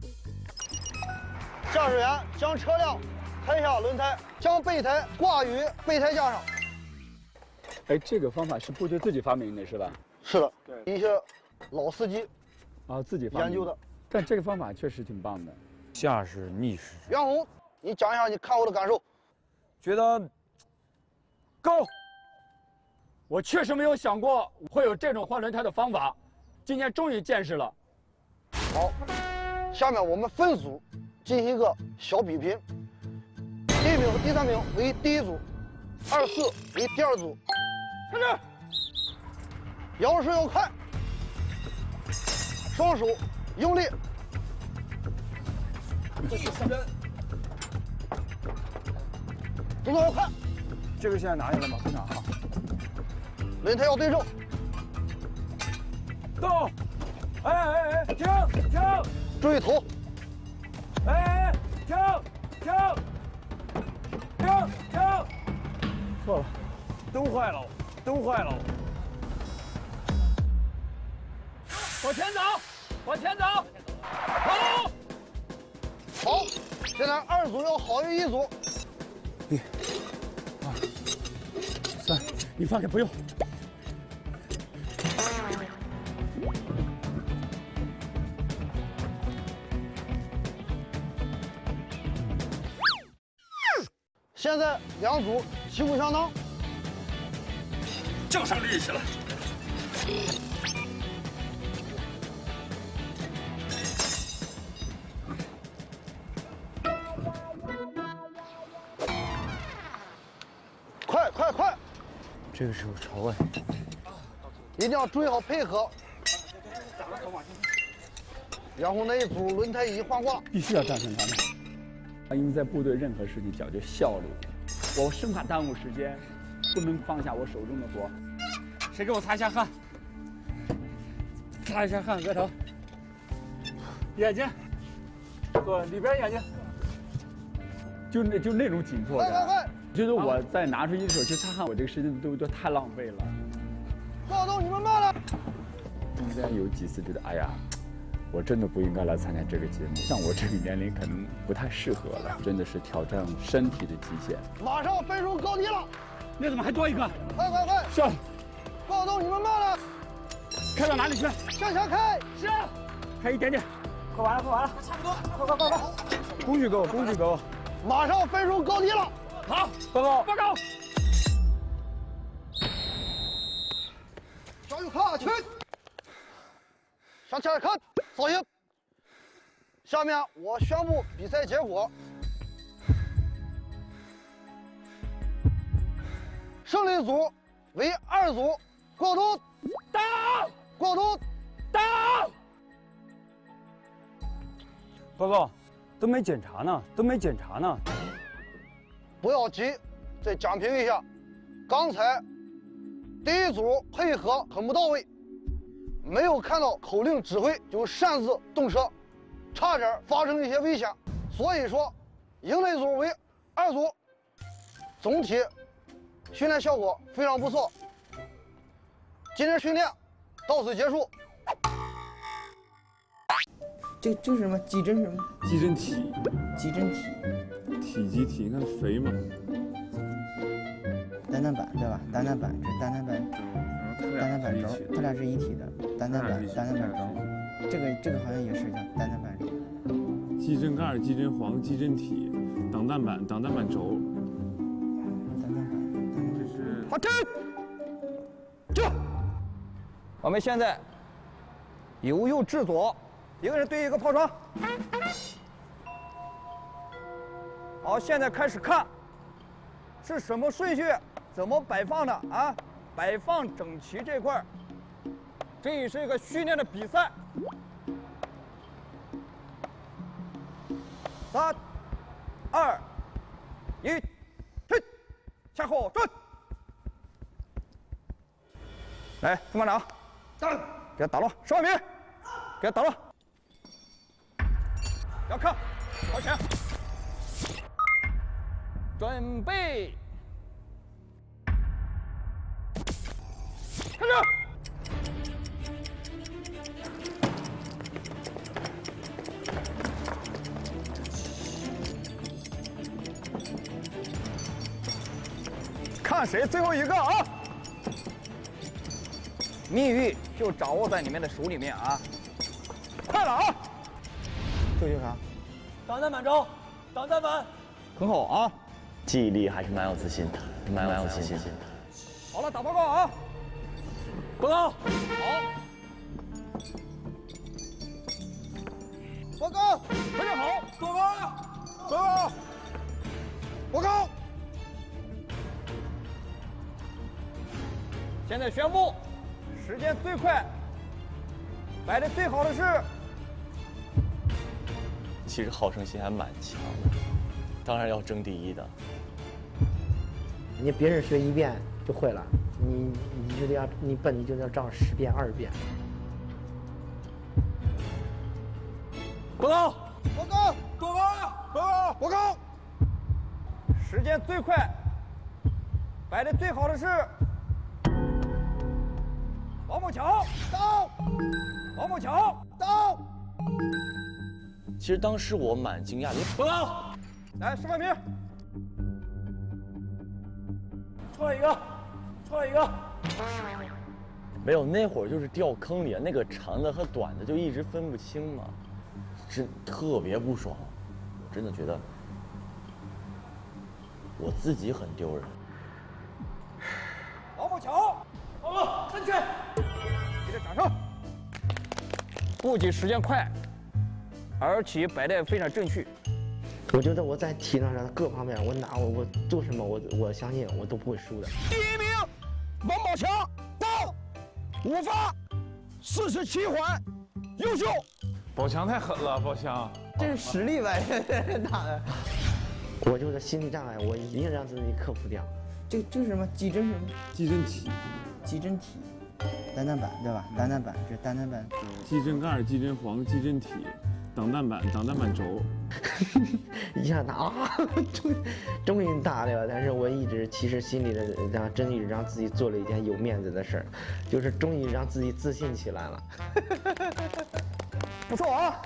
驾驶员将车辆开下轮胎，将备胎挂于备胎架上。 哎，这个方法是部队自己发明的，是吧？ 是的，一些老司机啊自己发明研究的。 但这个方法确实挺棒的。 下是逆时。 杨红，你讲一下你看后的感受。 觉得够。我确实没有想过会有这种换轮胎的方法，今天终于见识了。 好，下面我们分组进行一个小比拼，第一名和第三名为第一组，二四为第二组。开始，摇手要快，双手用力。动作要快。 这个现在拿下来吗？非常好。 轮胎要对正。 动！哎哎哎，停停！ 注意头。 哎哎，停停！ 错了，都坏了，都坏了。往前走，往前走，好， 好，现在二组要好于一组。 一、二、三，你放开，不用。 现在两组旗鼓相当， 就剩力气了。 快快快！ 这个时候朝外， 一定要注意好配合。然后那一组轮胎已经换过了， 必须要战胜他们。因为在部队任何事情讲究效率，我生怕耽误时间，不能放下我手中的活。谁给我擦一下汗？擦一下汗，额头，眼睛，左里边眼睛，就那就那种紧迫感。就是我再拿出一只手去擦汗，我这个时间都都太浪费了。 赵总，你们慢了。 中间有几次觉得，哎呀。我真的不应该来参加这个节目，像我这个年龄可能不太适合了，真的是挑战身体的极限。 马上分数高低了， 那怎么还多一个？ 快快快！ 上！ 赵总，你们慢了。 开到哪里去？ 向前开。 是。开一点点。 快完了，快完了，差不多。快快快快！ 工具够，工具够。 马上分数高低了。 好，报告，报告。 向右看去。向前看，稍息。下面我宣布比赛结果：胜利组为二组，广东到， 广东到。 报告，都没检查呢，都没检查呢。 不要急，再讲评一下，刚才第一组配合很不到位。没有看到口令指挥就擅自动车，差点发生一些危险。所以说，赢的一组为二组，总体训练效果非常不错。今天训练到此结束。 这这是什么？肌针什么？ 肌针体。 肌针体。 体积体，你看肥嘛。 单单板对吧？单单板，这单单板。单单板轴，它俩是一体的，单单板、单单板轴，这个这个好像也是叫单单板轴。 肌针盖、肌针簧、肌针体、挡弹板、挡弹板轴。 单单板， 这是。好，停！这，我们现在由右至左，一个人对一个炮床。好，现在开始看，是什么顺序，怎么摆放的啊？摆放整齐这块儿，这也是一个训练的比赛。三、二、一，去，向后转。来，副班长，给他打乱，十万米，给他打乱。要看，朝前，准备。开始！看谁最后一个啊！命运就掌握在你们的手里面啊！快了啊！ 这就是啥？ 挡弹板轴，挡弹板。 很好啊！ 记忆力还是蛮有自信的，蛮有自信的。 好了，打报告啊！报告。好。 报告， 非常好。 报告，报告，报告。 现在宣布，时间最快、摆的最好的是。 其实好胜心还蛮强的，当然要争第一的。 人家别人学一遍就会了，你你就得要你笨，你就要照十遍二十遍。 报告， 报告， 报告，报告， 报告。 时间最快、 摆的最好的是王宝强，到，王宝强，到。 其实当时我蛮惊讶的， 报告，来示范片，出来一个，出来一个。 没有，那会儿就是掉坑里，那个长的和短的就一直分不清嘛，真特别不爽。我真的觉得我自己很丢人。 王宝强，好，正确，给他掌声。不仅时间快，而且摆的非常正确。 我觉得我在体能上各方面，我哪我我做什么，我我相信我都不会输的。 第一名，王宝强，到，五发，四十七环，优秀。 宝强太狠了，宝强， 这是实力呗，这打的。 我就是心理障碍，我一定让自己克服掉。 这这是什么？肌针什么？ 肌针体， 肌针体，单单板对吧？单单板是单单板。 肌针盖、肌针簧、肌针体。挡弹板、挡弹板轴， 一下打啊，终终于打了，但是我一直其实心里的让真是让自己做了一件有面子的事儿，就是终于让自己自信起来了。 不错啊。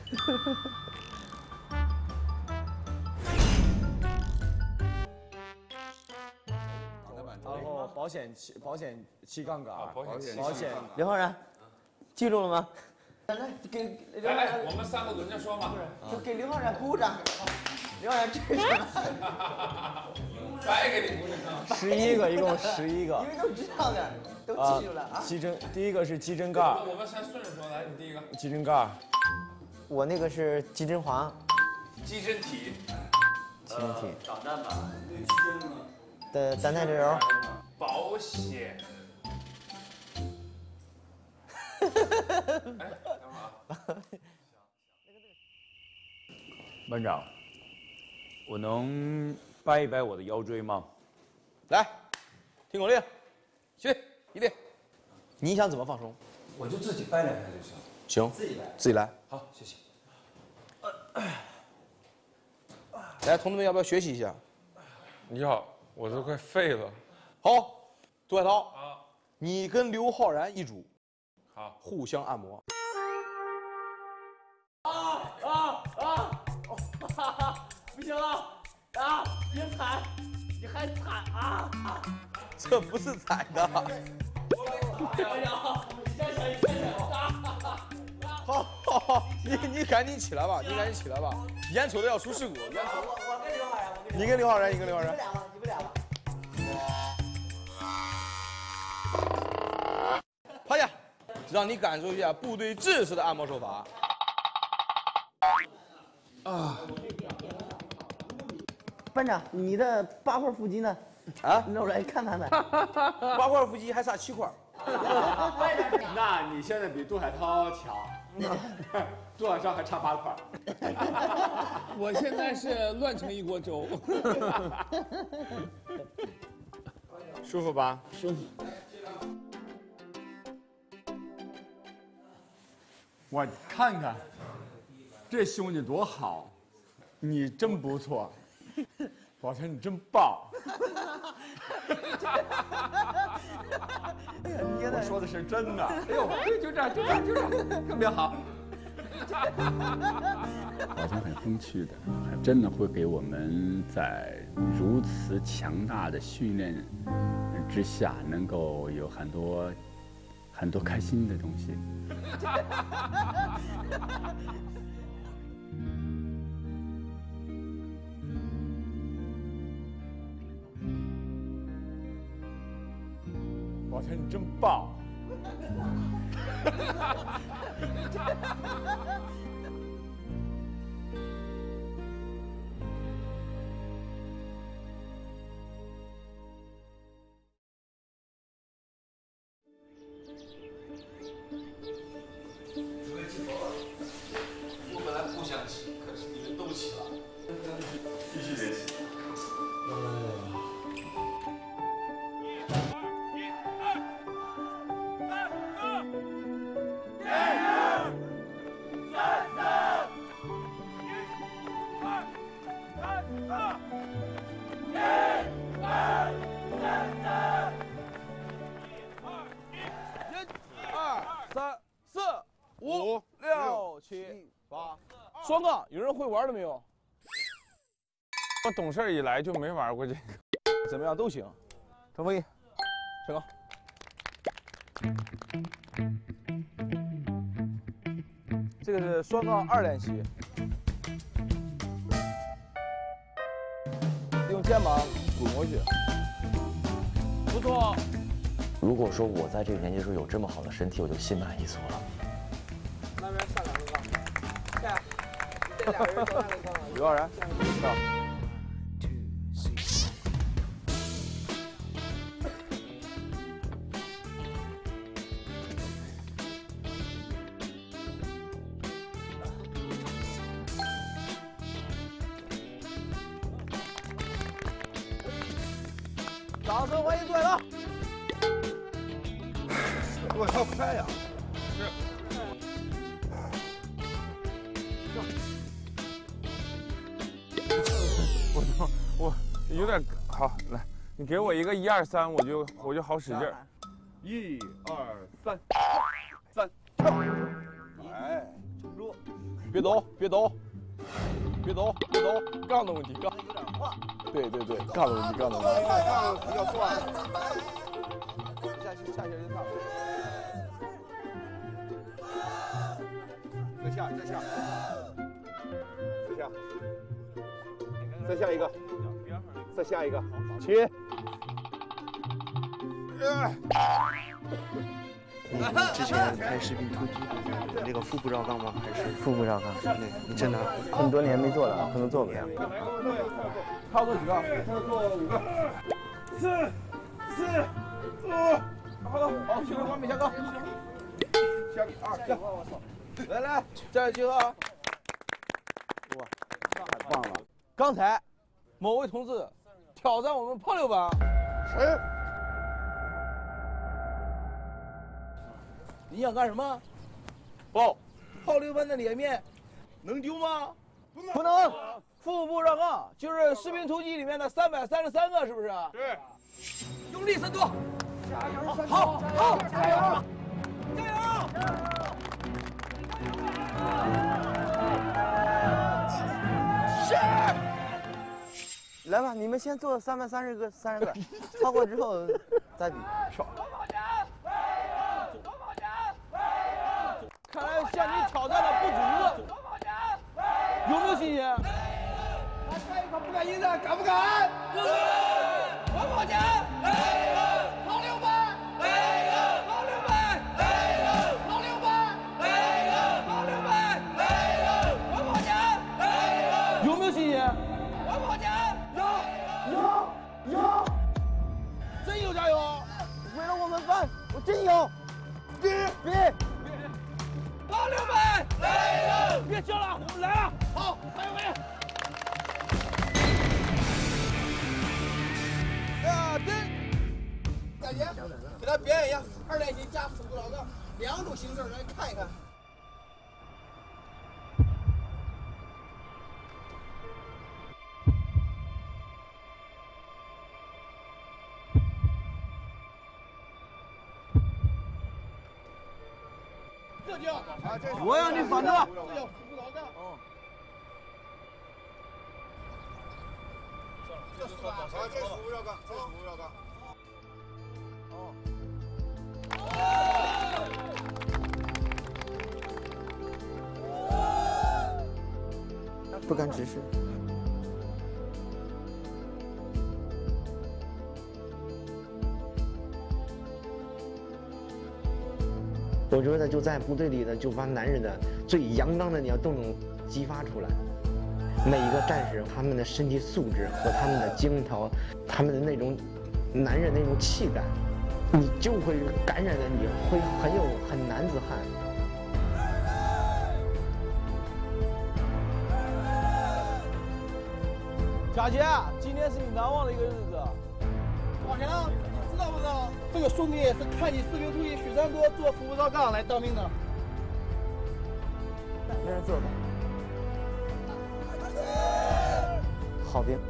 然后保险气保险气杠杆， 保险保险。 刘昊然，记住了吗？来给来来，我们三个轮着说嘛， 就给刘昊然鼓掌。刘昊然这是白给你鼓掌。 十一个，一共十一个。 因为都知道的，都记住了啊。 肌针，第一个是肌针盖。 我们先顺着说，来，你第一个。 肌针盖。 我那个是肌针簧。 肌针体。 肌针体。 挡弹板。 的单弹轴。 保险。 班长，我能掰一掰我的腰椎吗？ 来，听口令，去，一定。你想怎么放松？ 我就自己掰两下就行。 行， 自己来， 自己来。 好，谢谢。 来，同志们，要不要学习一下？ 要，我都快废了。 好，杜海涛，你跟刘昊然一组。 好， 互相按摩。 啊啊啊！不行了啊！别踩，你还踩啊啊！ 这不是踩的。 哎呀，你再踩，你再踩啊！ 好，好，好，你你赶紧起来吧，你赶紧起来吧，眼瞅着要出事故。眼瞅我我跟刘昊然， 你跟刘昊然，你跟刘昊然。 你们俩吧，你们俩吧。 趴下。让你感受一下部队制式的按摩手法。 啊，班长，你的八块腹肌呢？ 啊， 露出来看看呗。 八块腹肌还差七块。 那你现在比杜海涛强，杜海涛还差八块。 我现在是乱成一锅粥。 舒服吧？ 舒服。 我看看，这兄弟多好，你真不错，宝强你真棒。我说的是真的。哎呦，对，就这样，就这样，就这样，特别好。 宝强很风趣的，真的会给我们在如此强大的训练之下，能够有很多很多开心的东西。 宝强你真棒。 我本来不想起，可是你们都起了，必须得起。 三双杠，有人会玩的没有？ 我懂事以来就没玩过这个， 怎么样都行。陈凤一，上杠。这个是双杠二练习，用肩膀滚过去，不错。 如果说我在这个年纪的时候有这么好的身体，我就心满意足了。 那边上两个杠，下，这俩人上两个杠。刘浩然，上。掌声欢迎杜海涛！ 我要快呀！ 是。我操，我有点好，来，你给我一个一二三，我就我就好使劲儿。 一二三， 三跳！哎，撑住，别抖，别抖，别抖，别抖，杠的问题，杠。有点晃。对对对，杠的问题，杠的问题。 杠要转。 下去下去人上。 再下再下，再下，再下一个，再下一个，起。 你之前拍视频突击，那个腹部绕杠吗？还是腹部绕杠？对，你真的很多年没做了，可能做不了。 差不多几个？ 做五个。四四五。好了，好，行了，完美下杠。下二下。 来来，再集合啊！哇，太棒了！刚才某位同志挑战我们炮六班， 谁？ 你想干什么？报炮六班的脸面能丢吗？不能。腹部绕杠就是士兵突击里面的三百三十三个，是不是？ 对。 用力深蹲。 加油！ 好，好， 加油！ 加油！ 是。来吧，你们先做三百三十个，三十个，超过之后再比。 看来向你挑战的不止一个，有没有信心？ 来开一口不敢赢的，敢不敢？王宝强，跑六百，跑六百，跑六百，跑六百，王宝强， 有没有信心？ 王宝强， 有有有， 真有加油！ 为了我们班，我真有。 比比。 跑六百， 别笑了，我们来了。 好，还有没有？ 啊，对。 大姐，给他表演一下二练习加腹部绕杠两种形式，来看一看。这叫， 我让你反着。 这叫腹部绕杠。哦。这是吧？好，这是腹部绕杠，这是腹部绕杠。哦。 不敢直视。我觉得就在部队里的，就把男人的最阳刚的你要都能激发出来。每一个战士，他们的身体素质和他们的精条，他们的那种男人那种气概，你就会感染的，你会很有很男子汉。 贾杰，今天是你难忘的一个日子。 宝强，你知道不知道？这个兄弟是看你士兵突击许三多做腹部绕杠来当兵的。 没人做吧？好兵。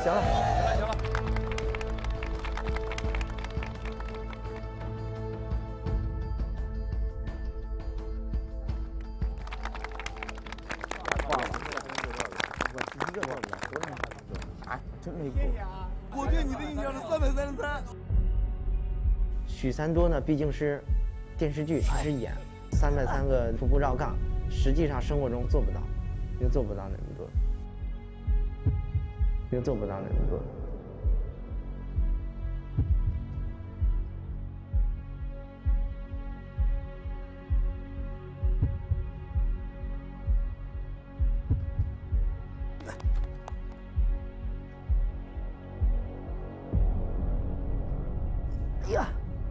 行了， 行了，行了。 啊，真没过。 我对你的印象是三百三十三。 许三多呢，毕竟是电视剧只是演三百三个徒步绕杠，实际上生活中做不到，又做不到那么多，又做不到那么多。 哎呀！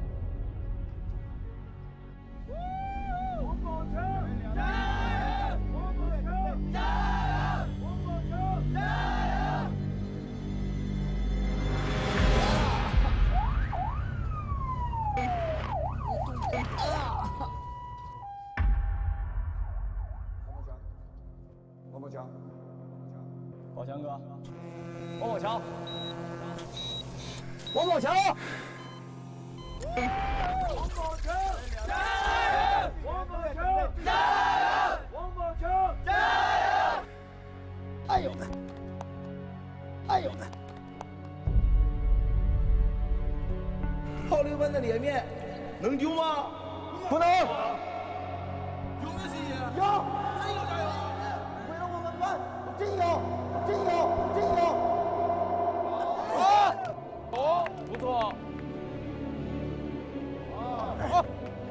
王宝强， 宝强哥，王宝强， 王宝强， 王宝强，加油！王宝强，加油！王宝强，加油！ 哎呦，哎呦，炮六般的脸面，能丢吗？ 不能。 有没有信心？ 有，真有加油！为了我们班，真有，真有，真有。啊！ 哦，不错。好。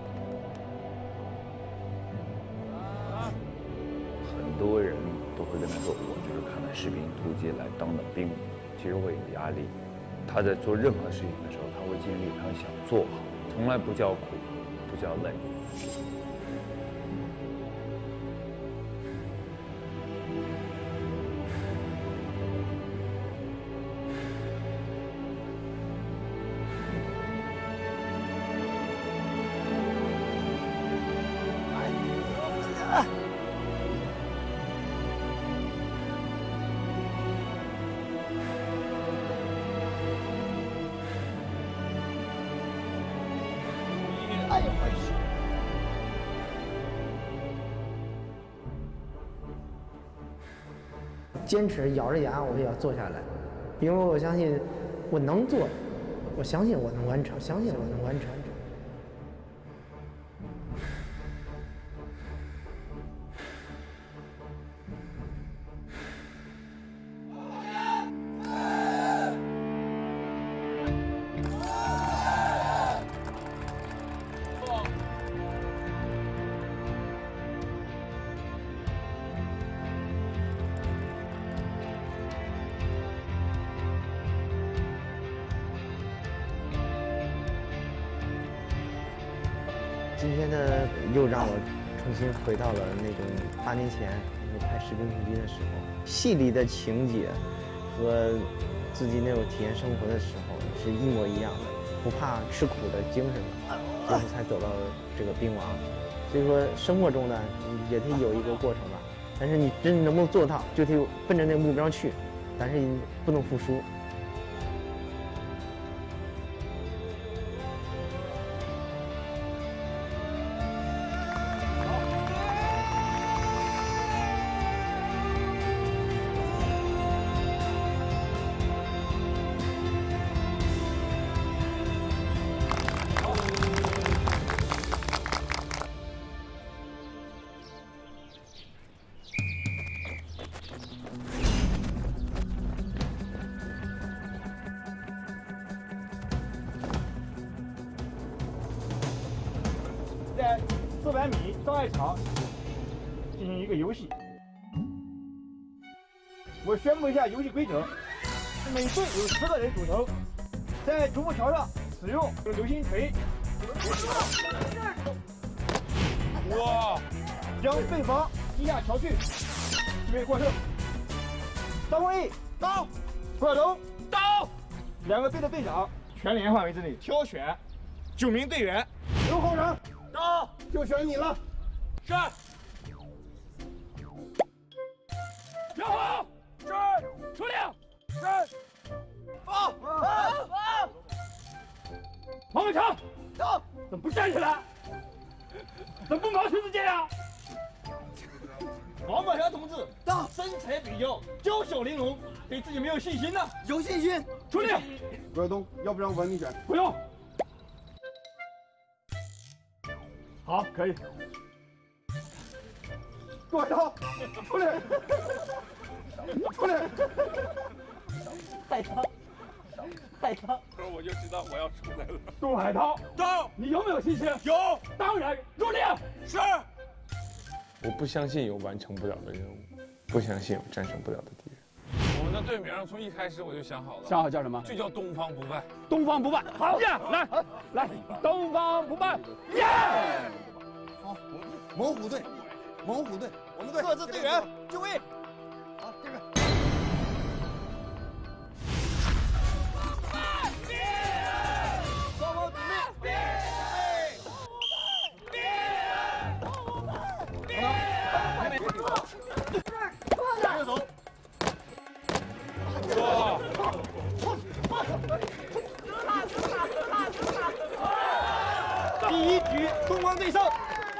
很多人都会跟他说，我就是看了士兵突击来当的兵，其实会有压力。他在做任何事情的时候，他会尽力，他想做好，从来不叫苦，不叫累。 坚持咬着牙，我也要做下来，因为我相信我能做，我相信我能完成，相信我能完成。今天呢，又让我重新回到了那种八年前我拍《士兵突击》的时候，戏里的情节和自己那种体验生活的时候是一模一样的，不怕吃苦的精神，所以才走到这个兵王。所以说，生活中呢也得有一个过程吧，但是你真能不能做到，就得奔着那个目标去，但是不能服输。 在四百米障碍场进行一个游戏。我宣布一下游戏规则：每队有十个人组成，在独木桥上使用流星锤，哇，将对方击下桥去，即为获胜。张光义到，胡晓东到，两个队的队长全连范围之内挑选九名队员。刘浩然到，就选你了。 是。摇好，是，出令，是。 怎么不站起来？怎么不毛裙子见呀？王宝强同志，到身材比较娇小玲珑，对自己没有信心呢？ 有信心。 出力。 郭晓东，要不然我帮你选。 不用。好，可以。 郭晓东，出力。出力。 海涛，海涛。 可是我就知道我要出来了。 杜海涛， 到， 你有没有信心？ 有。 当然，入力。 是。 我不相信有完成不了的任务，不相信有战胜不了的敌人。 我们的队名从一开始我就想好了， 想好叫什么？ 就叫东方不败。 东方不败，好呀！来来，东方不败，耶！ 好，猛虎队，猛虎队，我们队各自队员就位。好，这边。双方准备。加油走！第一局东方队胜。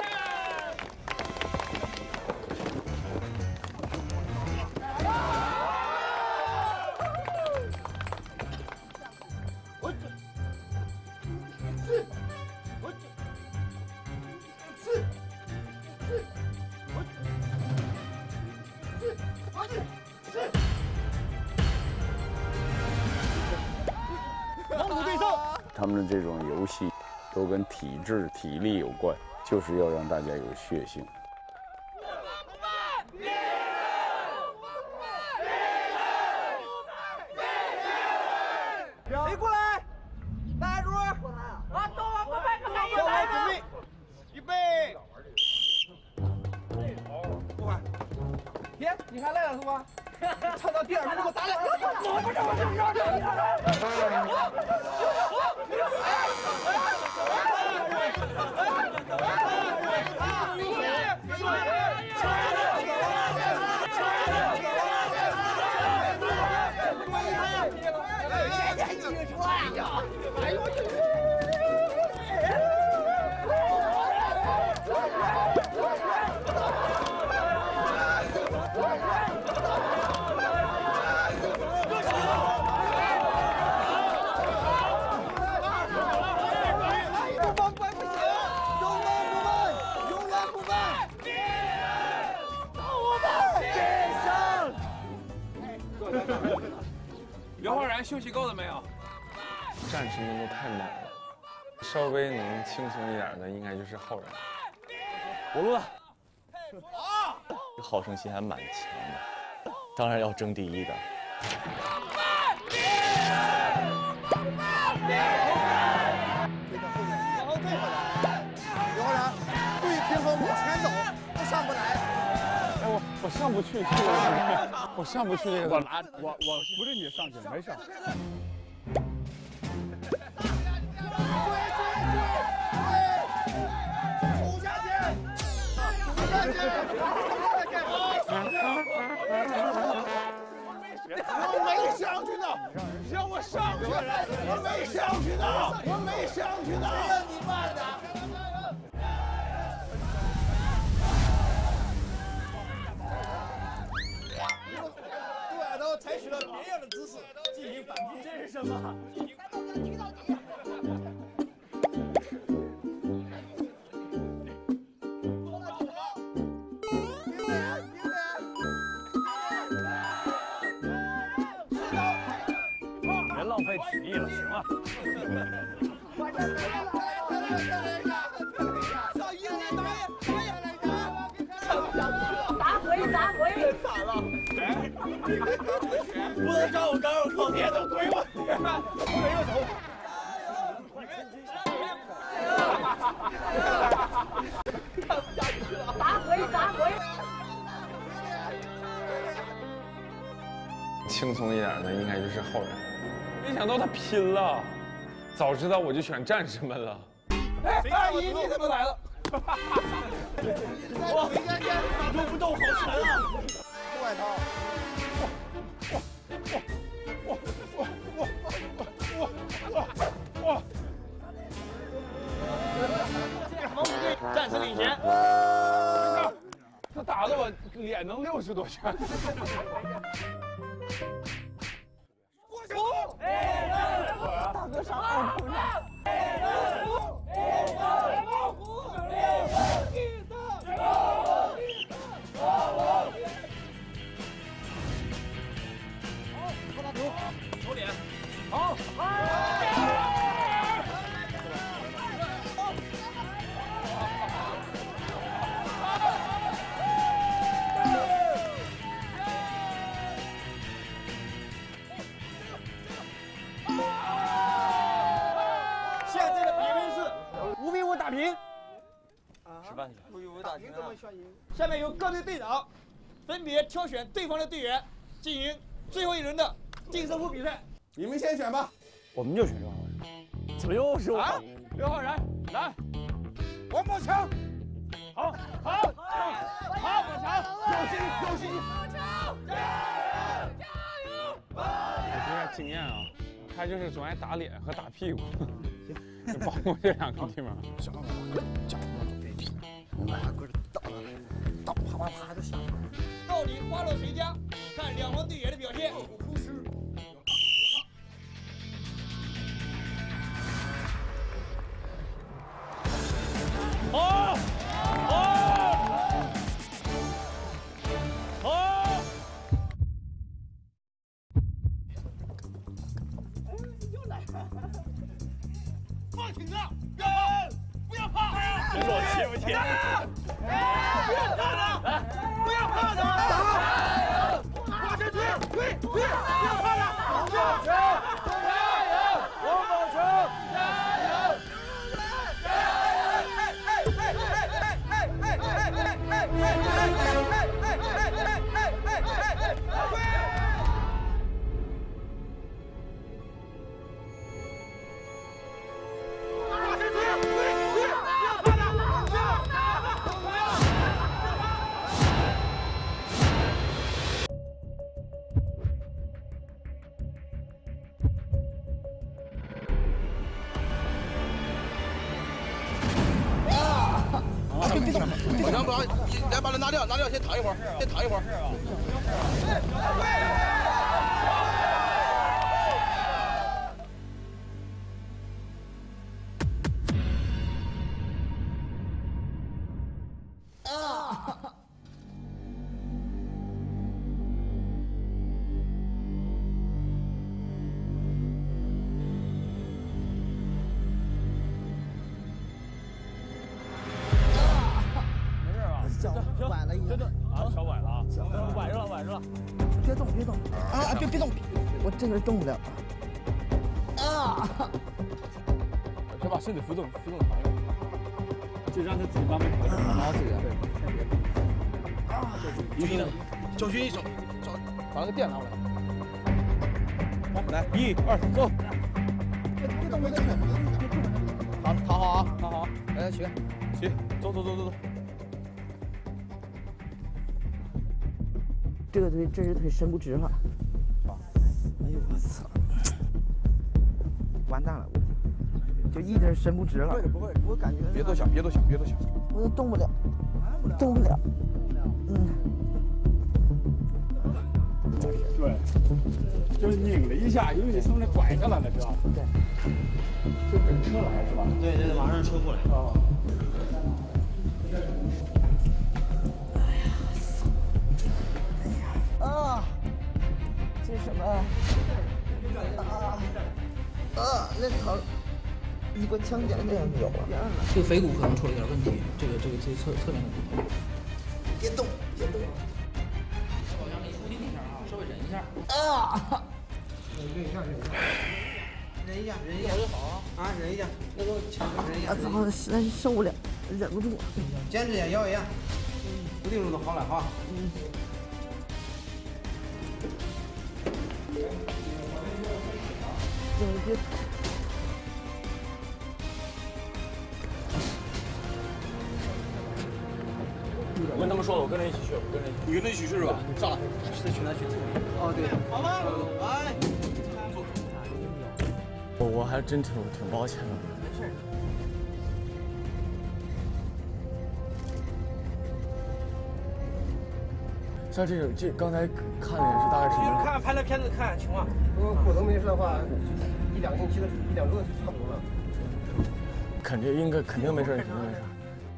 他们的这种游戏都跟体质、体力有关，就是要让大家有血性。 谁过来？大桌。啊，东方不败可还有来呢。准备，预备。不管。别，你还来了是吧？唱到第二步，打两个。我不是，我是说这你刘昊然休息够了没有？ 战士们都太猛了，稍微能轻松一点的应该就是浩然。 我录了。好胜心还蛮强的，当然要争第一的。 往后退回来，刘昊然，注意平衡，往前走，不上不来。 哎，我我上不去这个，我上不去这个。 我拿我我扶着你上去，没事。 我没上去呢，让我上去！我没上去呢，我没上去呢，让你慢点。杜海涛采取了别样的姿势进行反击，这是什么？ 浪费体力了，行了。 打回打回，太惨了！不能让我刚刚靠天都推我，没有走。看不下去了，打回打回。 轻松一点的应该就是浩然。没想到他拼了，早知道我就选战士们了。 哎，阿姨你怎么来了？哇，动不动好沉啊！杜海涛，哇哇哇哇哇哇哇哇！ 脸能六十多圈。 过去！大哥啥好哭呢？ 抽脸， 好， 现在的比分是五比五打平。 吃饭去。 五比五打平啊！下面由各队队长分别挑选对方的队员，进行最后一轮的定胜负比赛。 你们先选吧。 我们就选刘昊然。 怎么又是我？ 啊，刘昊然，来，王宝强，好，好，好，好，宝强，有信心，有信心，宝强，加油，加油！ 我有点经验啊，他就是总爱打脸和打屁股，就保护这两个地方。 小老板，讲他妈别提，大个打了，打啪啪啪就响。 到底花落谁家？看两方队员的表现。 好，好，好。又来了，放挺着，不要怕，不要怕。你说我气不气？不要怕的，不要怕的，打，往前推，推，推，不要怕的，王宝强，加油，王宝强，加油。 不行不行，来把它拿掉，拿掉，先躺一会儿，先躺一会儿。 啊！脚崴了一下， 啊，脚崴了啊， 崴着了，崴着了，别动，别动，啊，别别动，我真的动不了。啊！ 先把身体扶正，扶正躺一会儿，就让他自己慢慢调整。 啊，这个， 啊， 军医生，叫军医生，找把那个电拿过来。来，一二，走。 别别动，别动， 躺躺好啊，躺好，来来起，起，走走走走走。 这个腿，这只腿伸不直了。哎呦我操！完蛋了，就一直伸不直了。 不会不会， 我感觉别多想，别多想，别多想。 我都动不了，动不了。嗯。 对，就是拧了一下，因为你从那拐下来了，是吧？ 对。 就等车来是吧？ 对对对，马上车过来。 啊。 啊，这是什么？啊啊，那疼！你给我枪点点有啊。 这个腓骨可能出了点问题，这个这个这侧侧面的骨头。 别动，别动。 好像你处理一下啊，稍微忍一下。 啊！ 忍一下，忍一下，忍一下，忍一下就好啊。 啊，忍一下，那给我抢忍一下。 我操，实在是受不了，忍不住。 坚持点，咬一下，不定路就好了哈。嗯。 别。 我跟他们说了，我跟人一起去，我跟人，你跟他一起去是吧？上来，再去哪去？ 哦，对， 好吧，来， 我我还真挺挺抱歉的。 没事。 像这种，这刚才看的也是大概什么？ 看拍那片子看情况，如果骨头没事的话，一两个星期的一两周就差不多了。 肯定应该肯定没事，肯定没事。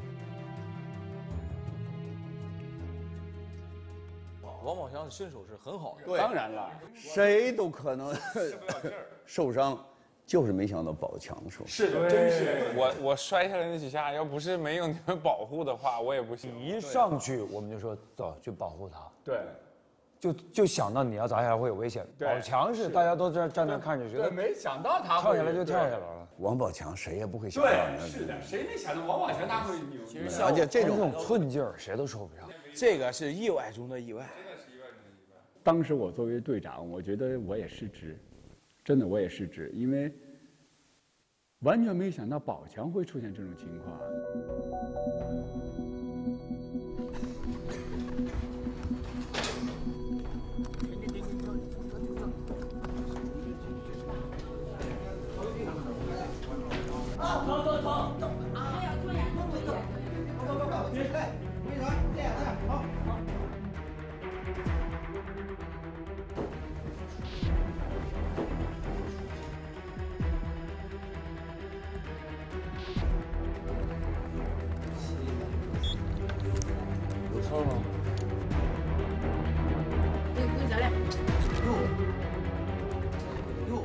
王宝强的身手是很好的， 对当然了， 谁都可能受伤，就是没想到宝强受伤。 是的，真是我我摔下来那几下，要不是没有你们保护的话，我也不行。 一上去我们就说走去保护他， 对， 就就想到你要砸下来会有危险。宝强是大家都在站那看着，觉得对，没想到他跳下来就跳下来了。 王宝强谁也不会想到对， 那是的，谁没想到王宝强他会牛？ 其实而且这种寸劲儿谁都受不了。 这个是意外中的意外。 当时我作为队长，我觉得我也失职，真的我也失职，因为完全没想到宝强会出现这种情况。 啊，疼疼疼疼！啊，注意，注意！快快快，别来，没人，这样这样，好好。 有事吗？ 给给教练。哟哟。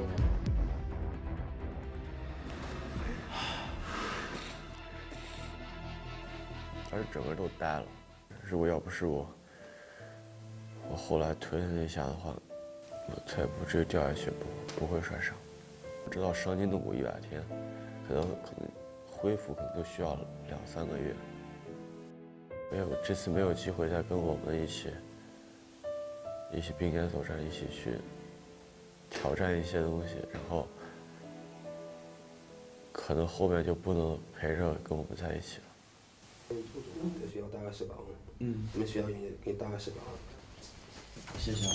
还是整个都呆了。如果要不是我，我后来推的那一下的话，我才不至于掉下去，不不会摔伤。我知道伤筋动骨一百天，可能可能恢复可能都需要两三个月。没有这次没有机会再跟我们一起一起并肩作战，一起去挑战一些东西，然后可能后面就不能陪着跟我们在一起了。 在学校打个石膏，嗯，你们学校给你给你打个石膏，谢谢。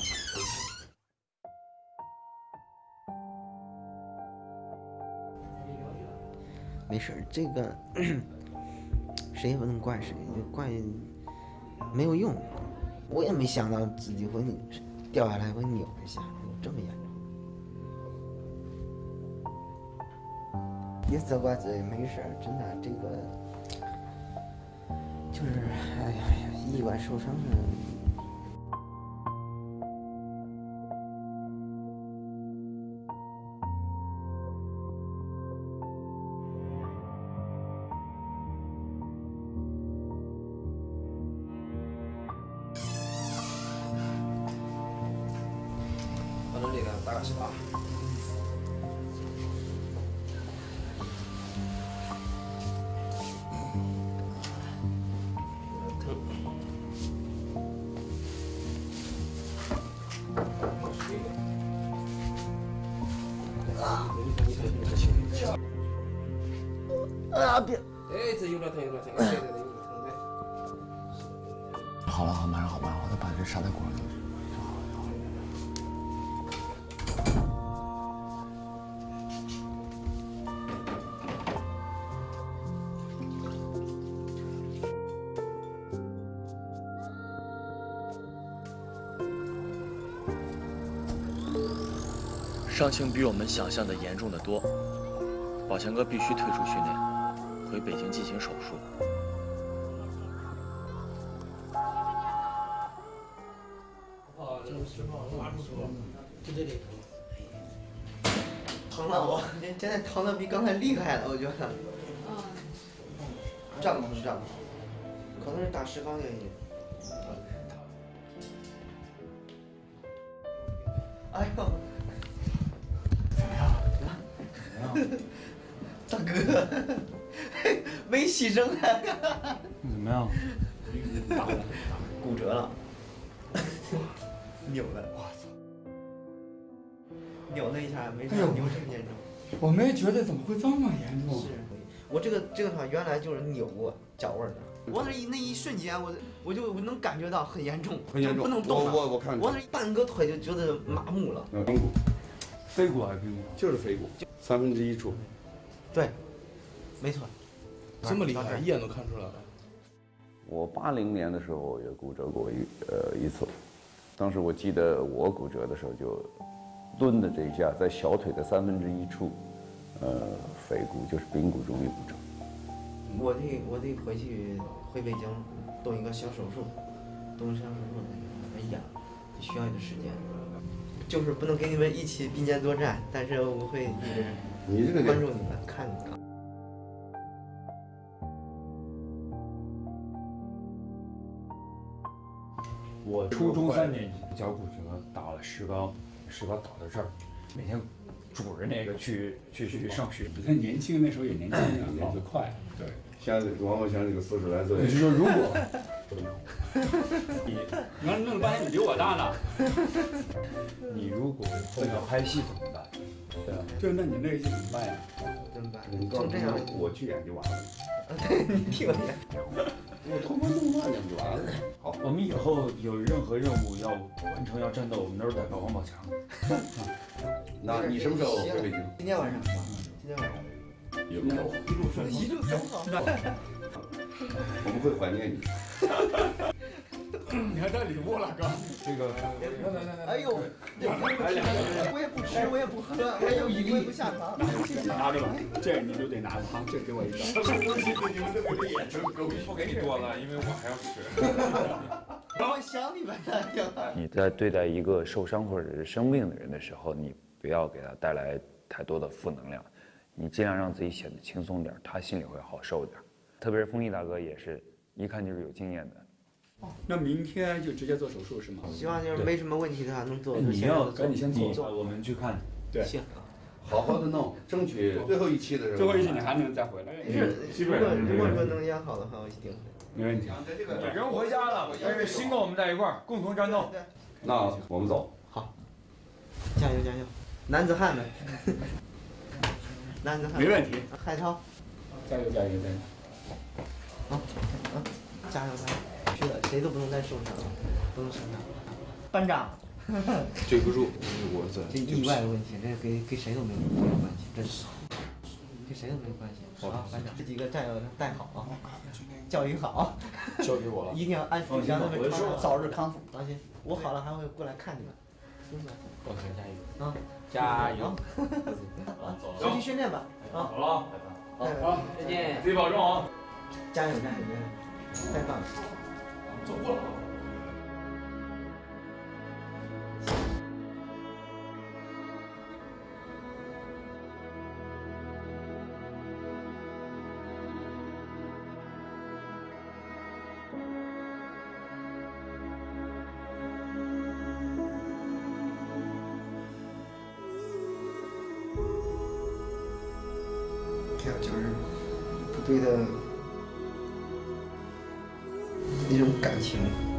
没事，这个谁也不能怪谁，怪没有用。我也没想到自己会掉下来会扭一下，有这么严重。别责怪自己，没事，真的这个。就是，哎呀呀，意外受伤了。 反正这个打个石膏。 啊别！ 哎，这有点疼，有点疼，对对对，有点疼，对。 好了，好，马上好，马上好，再把这沙袋裹上就行。 伤情比我们想象的严重的多，宝强哥必须退出训练，回北京进行手术。 就这里疼了，我现在疼的比刚才厉害了，我觉得。胀不是胀，可能是打石膏原因。哎呦！大哥，没牺牲啊！ 怎么样？ 打了，骨折了，扭了，我操！扭了一下，没事，扭这么严重。 我没觉得怎么会这么严重。 是，我这个这个话原来就是扭过脚腕的。我那一那一瞬间，我我就我能感觉到很严重， 很严重， 不能动了。 我我我看我那半个腿就觉得麻木了。 髌骨， 腓骨还是髌骨？ 就是腓骨，三分之一处。 对，没错。 这么厉害，一眼都看出来了。 我八零年的时候也骨折过一呃一次，当时我记得我骨折的时候就抡的这一下，在小腿的三分之一处，呃，腓骨就是髌骨容易骨折。 我得我得回去回北京动一个小手术，动个小手术那个，哎呀，需要一个时间。就是不能跟你们一起并肩作战，但是我会一直关注你们，看你们。 我初中三年级脚骨折，打了石膏，石膏打到这儿，每天拄着那个去去去上学。 你看年轻那时候也年轻啊，老得快。 对，像往往像这个四十来岁。 你是说如果你你要弄了半天你比我大呢， 你如果后要拍戏怎么办？对啊， 就那你那个戏怎么办呀？ 怎么办？ 你告诉我，我去演就完了。 对，你替我演。 我头发弄乱了就完了。 好，我们以后有任何任务要完成要战斗，我们都是代表王宝强。 那你什么时候回北京？ 今天晚上。今天晚上。 一路走， 一路顺风，一路走好。 我们会怀念你。 你还带礼物了，哥？ 这个， 哎呦，我也不吃，我也不喝，还有一个不下堂。 拿着吧，这你就得拿着哈，这给我一个。 什么东西对你们这个眼神狗屁，不给你多了，因为我还要吃。 我想你们了。 你在对待一个受伤或者是生病的人的时候，你不要给他带来太多的负能量，你尽量让自己显得轻松点，他心里会好受点。特别是丰毅大哥也是一看就是有经验的。 那明天就直接做手术是吗？ 希望就是没什么问题的话能做。 你要赶紧先做，我们去看。 对， 行， 好好的弄，争取最后一期的时候。 最后一期你还能再回来。 如果如果说能养好的话，我一定会。 没问题。人回家了，但是心跟我们在一块儿，共同战斗。 那我们走。 好，加油加油，男子汉们。男子汉。 没问题。 海涛， 加油加油加油！ 啊啊，加油加油！是的，谁都不能再受伤了，不能受伤。班长， 对不住，我在。 这意外的问题，这跟跟谁都没有没有关系，真是，跟谁都没有关系。好，班长，这几个战友带好啊，教育好。 交给我了。 一定要按时让他们早日康复。 放心，我好了还会过来看你们。 高强加油！ 啊， 加油！ 好，继续训练吧。啊， 走了。 好， 好，再见。 自己保重啊！ 加油加油加油！太棒了。 走过了。 还有就是部队的那种感情，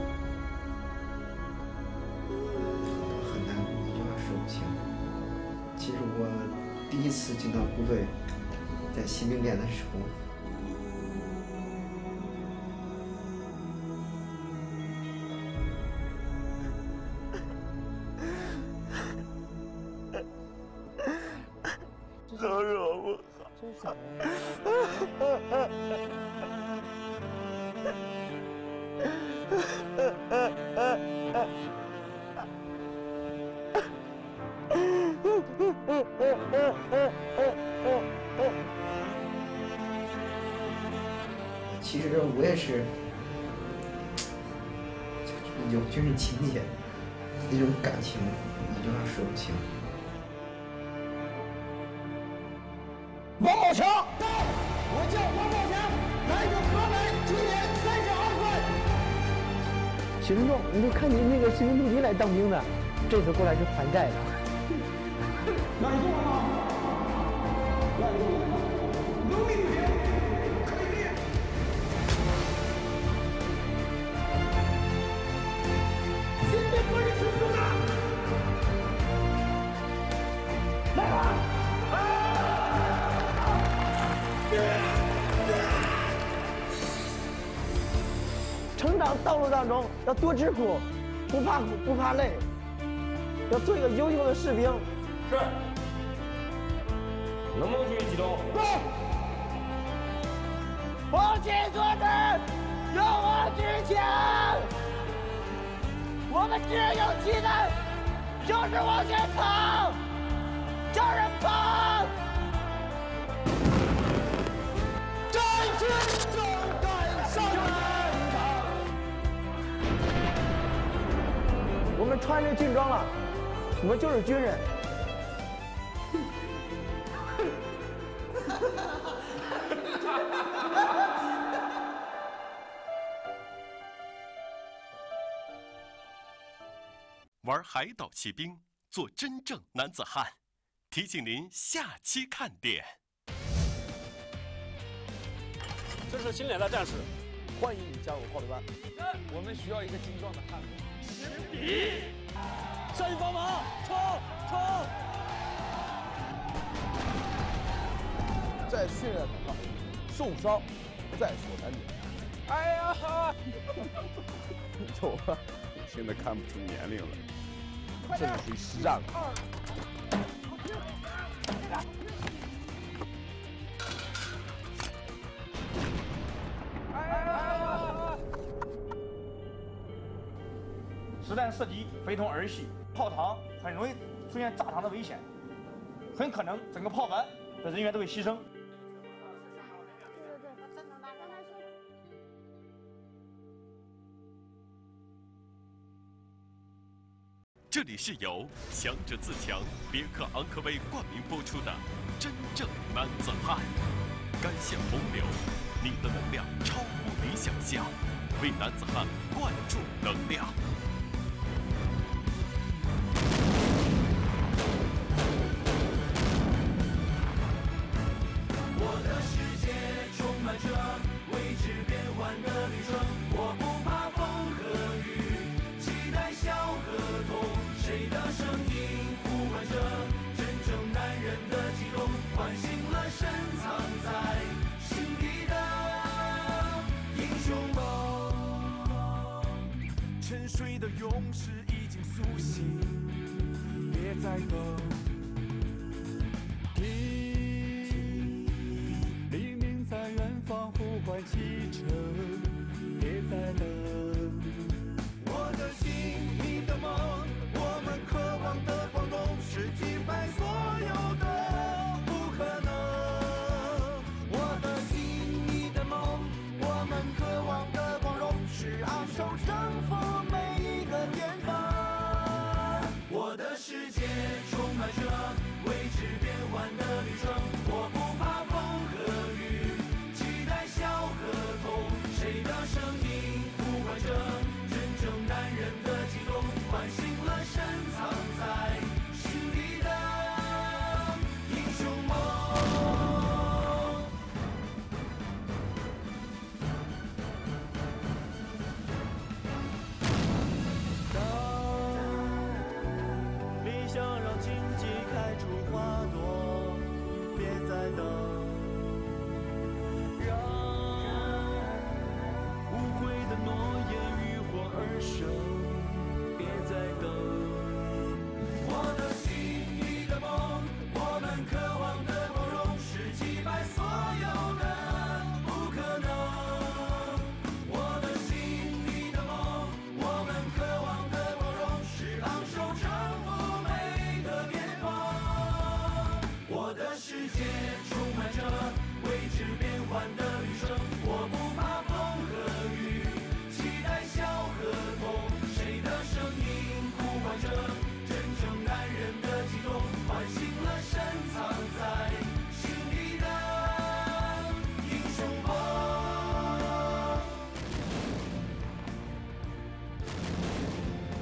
很难一句话说不清。其实我第一次进到部队，在新兵连的时候， 饶饶我！ 这是啥呀？其实我也是有军事情节，那种感情一句话说不清。 王宝强，到！我叫王宝强，来自河北，今年三十二岁。 许文仲，你就看你那个新闻部级来当兵的，这次过来是还债的。 来动了吗？来动了吗？能力不行，可以练。新兵不是吃素的。来吧！ 成长道路当中要多吃苦，不怕苦不怕累，要做一个优秀的士兵。 是。能不能继续启动？ 走。放弃作战，让我前，我们只有技能，就是往前跑，叫人跑。战军正赶上战场， 我们穿着军装了，我们就是军人。 玩海岛骑兵，做真正男子汉。提醒您下期看点。 这是新来的战士，欢迎你加入炮队班。 我们需要一个精壮的汉子。 行礼，上去帮忙，冲冲！ 在训练场上受伤在所难免。 哎呀， 走了，现在看不出年龄了。 这是属于实战了。 实弹射击非同儿戏，炮膛很容易出现炸膛的危险，很可能整个炮班的人员都会牺牲。 这里是由强者自强别克昂科威冠名播出的《真正男子汉》，感谢洪流，你的能量超乎你想象，为男子汉灌注能量。 我的世界充满着未知变幻的旅程，我不怕风和雨，期待笑和痛。谁的声音呼唤着真正男人的激动，唤醒了深藏在心底的英雄梦。沉睡的勇士已经苏醒，别再等。听，黎明在远方呼唤启程，别再等。我的心，你的梦。我们渴望的光荣是击败所有的不可能。我的心，你的梦，我们渴望的光荣是昂首征服每一个巅峰。我的世界充满着未知变幻的旅程，我不怕风和雨，期待笑和痛。谁的声音呼唤着真正男人的激动，唤醒了深藏在心底的英雄梦。当理想让荆棘开出花朵，别再等，让无悔的诺言浴火而生。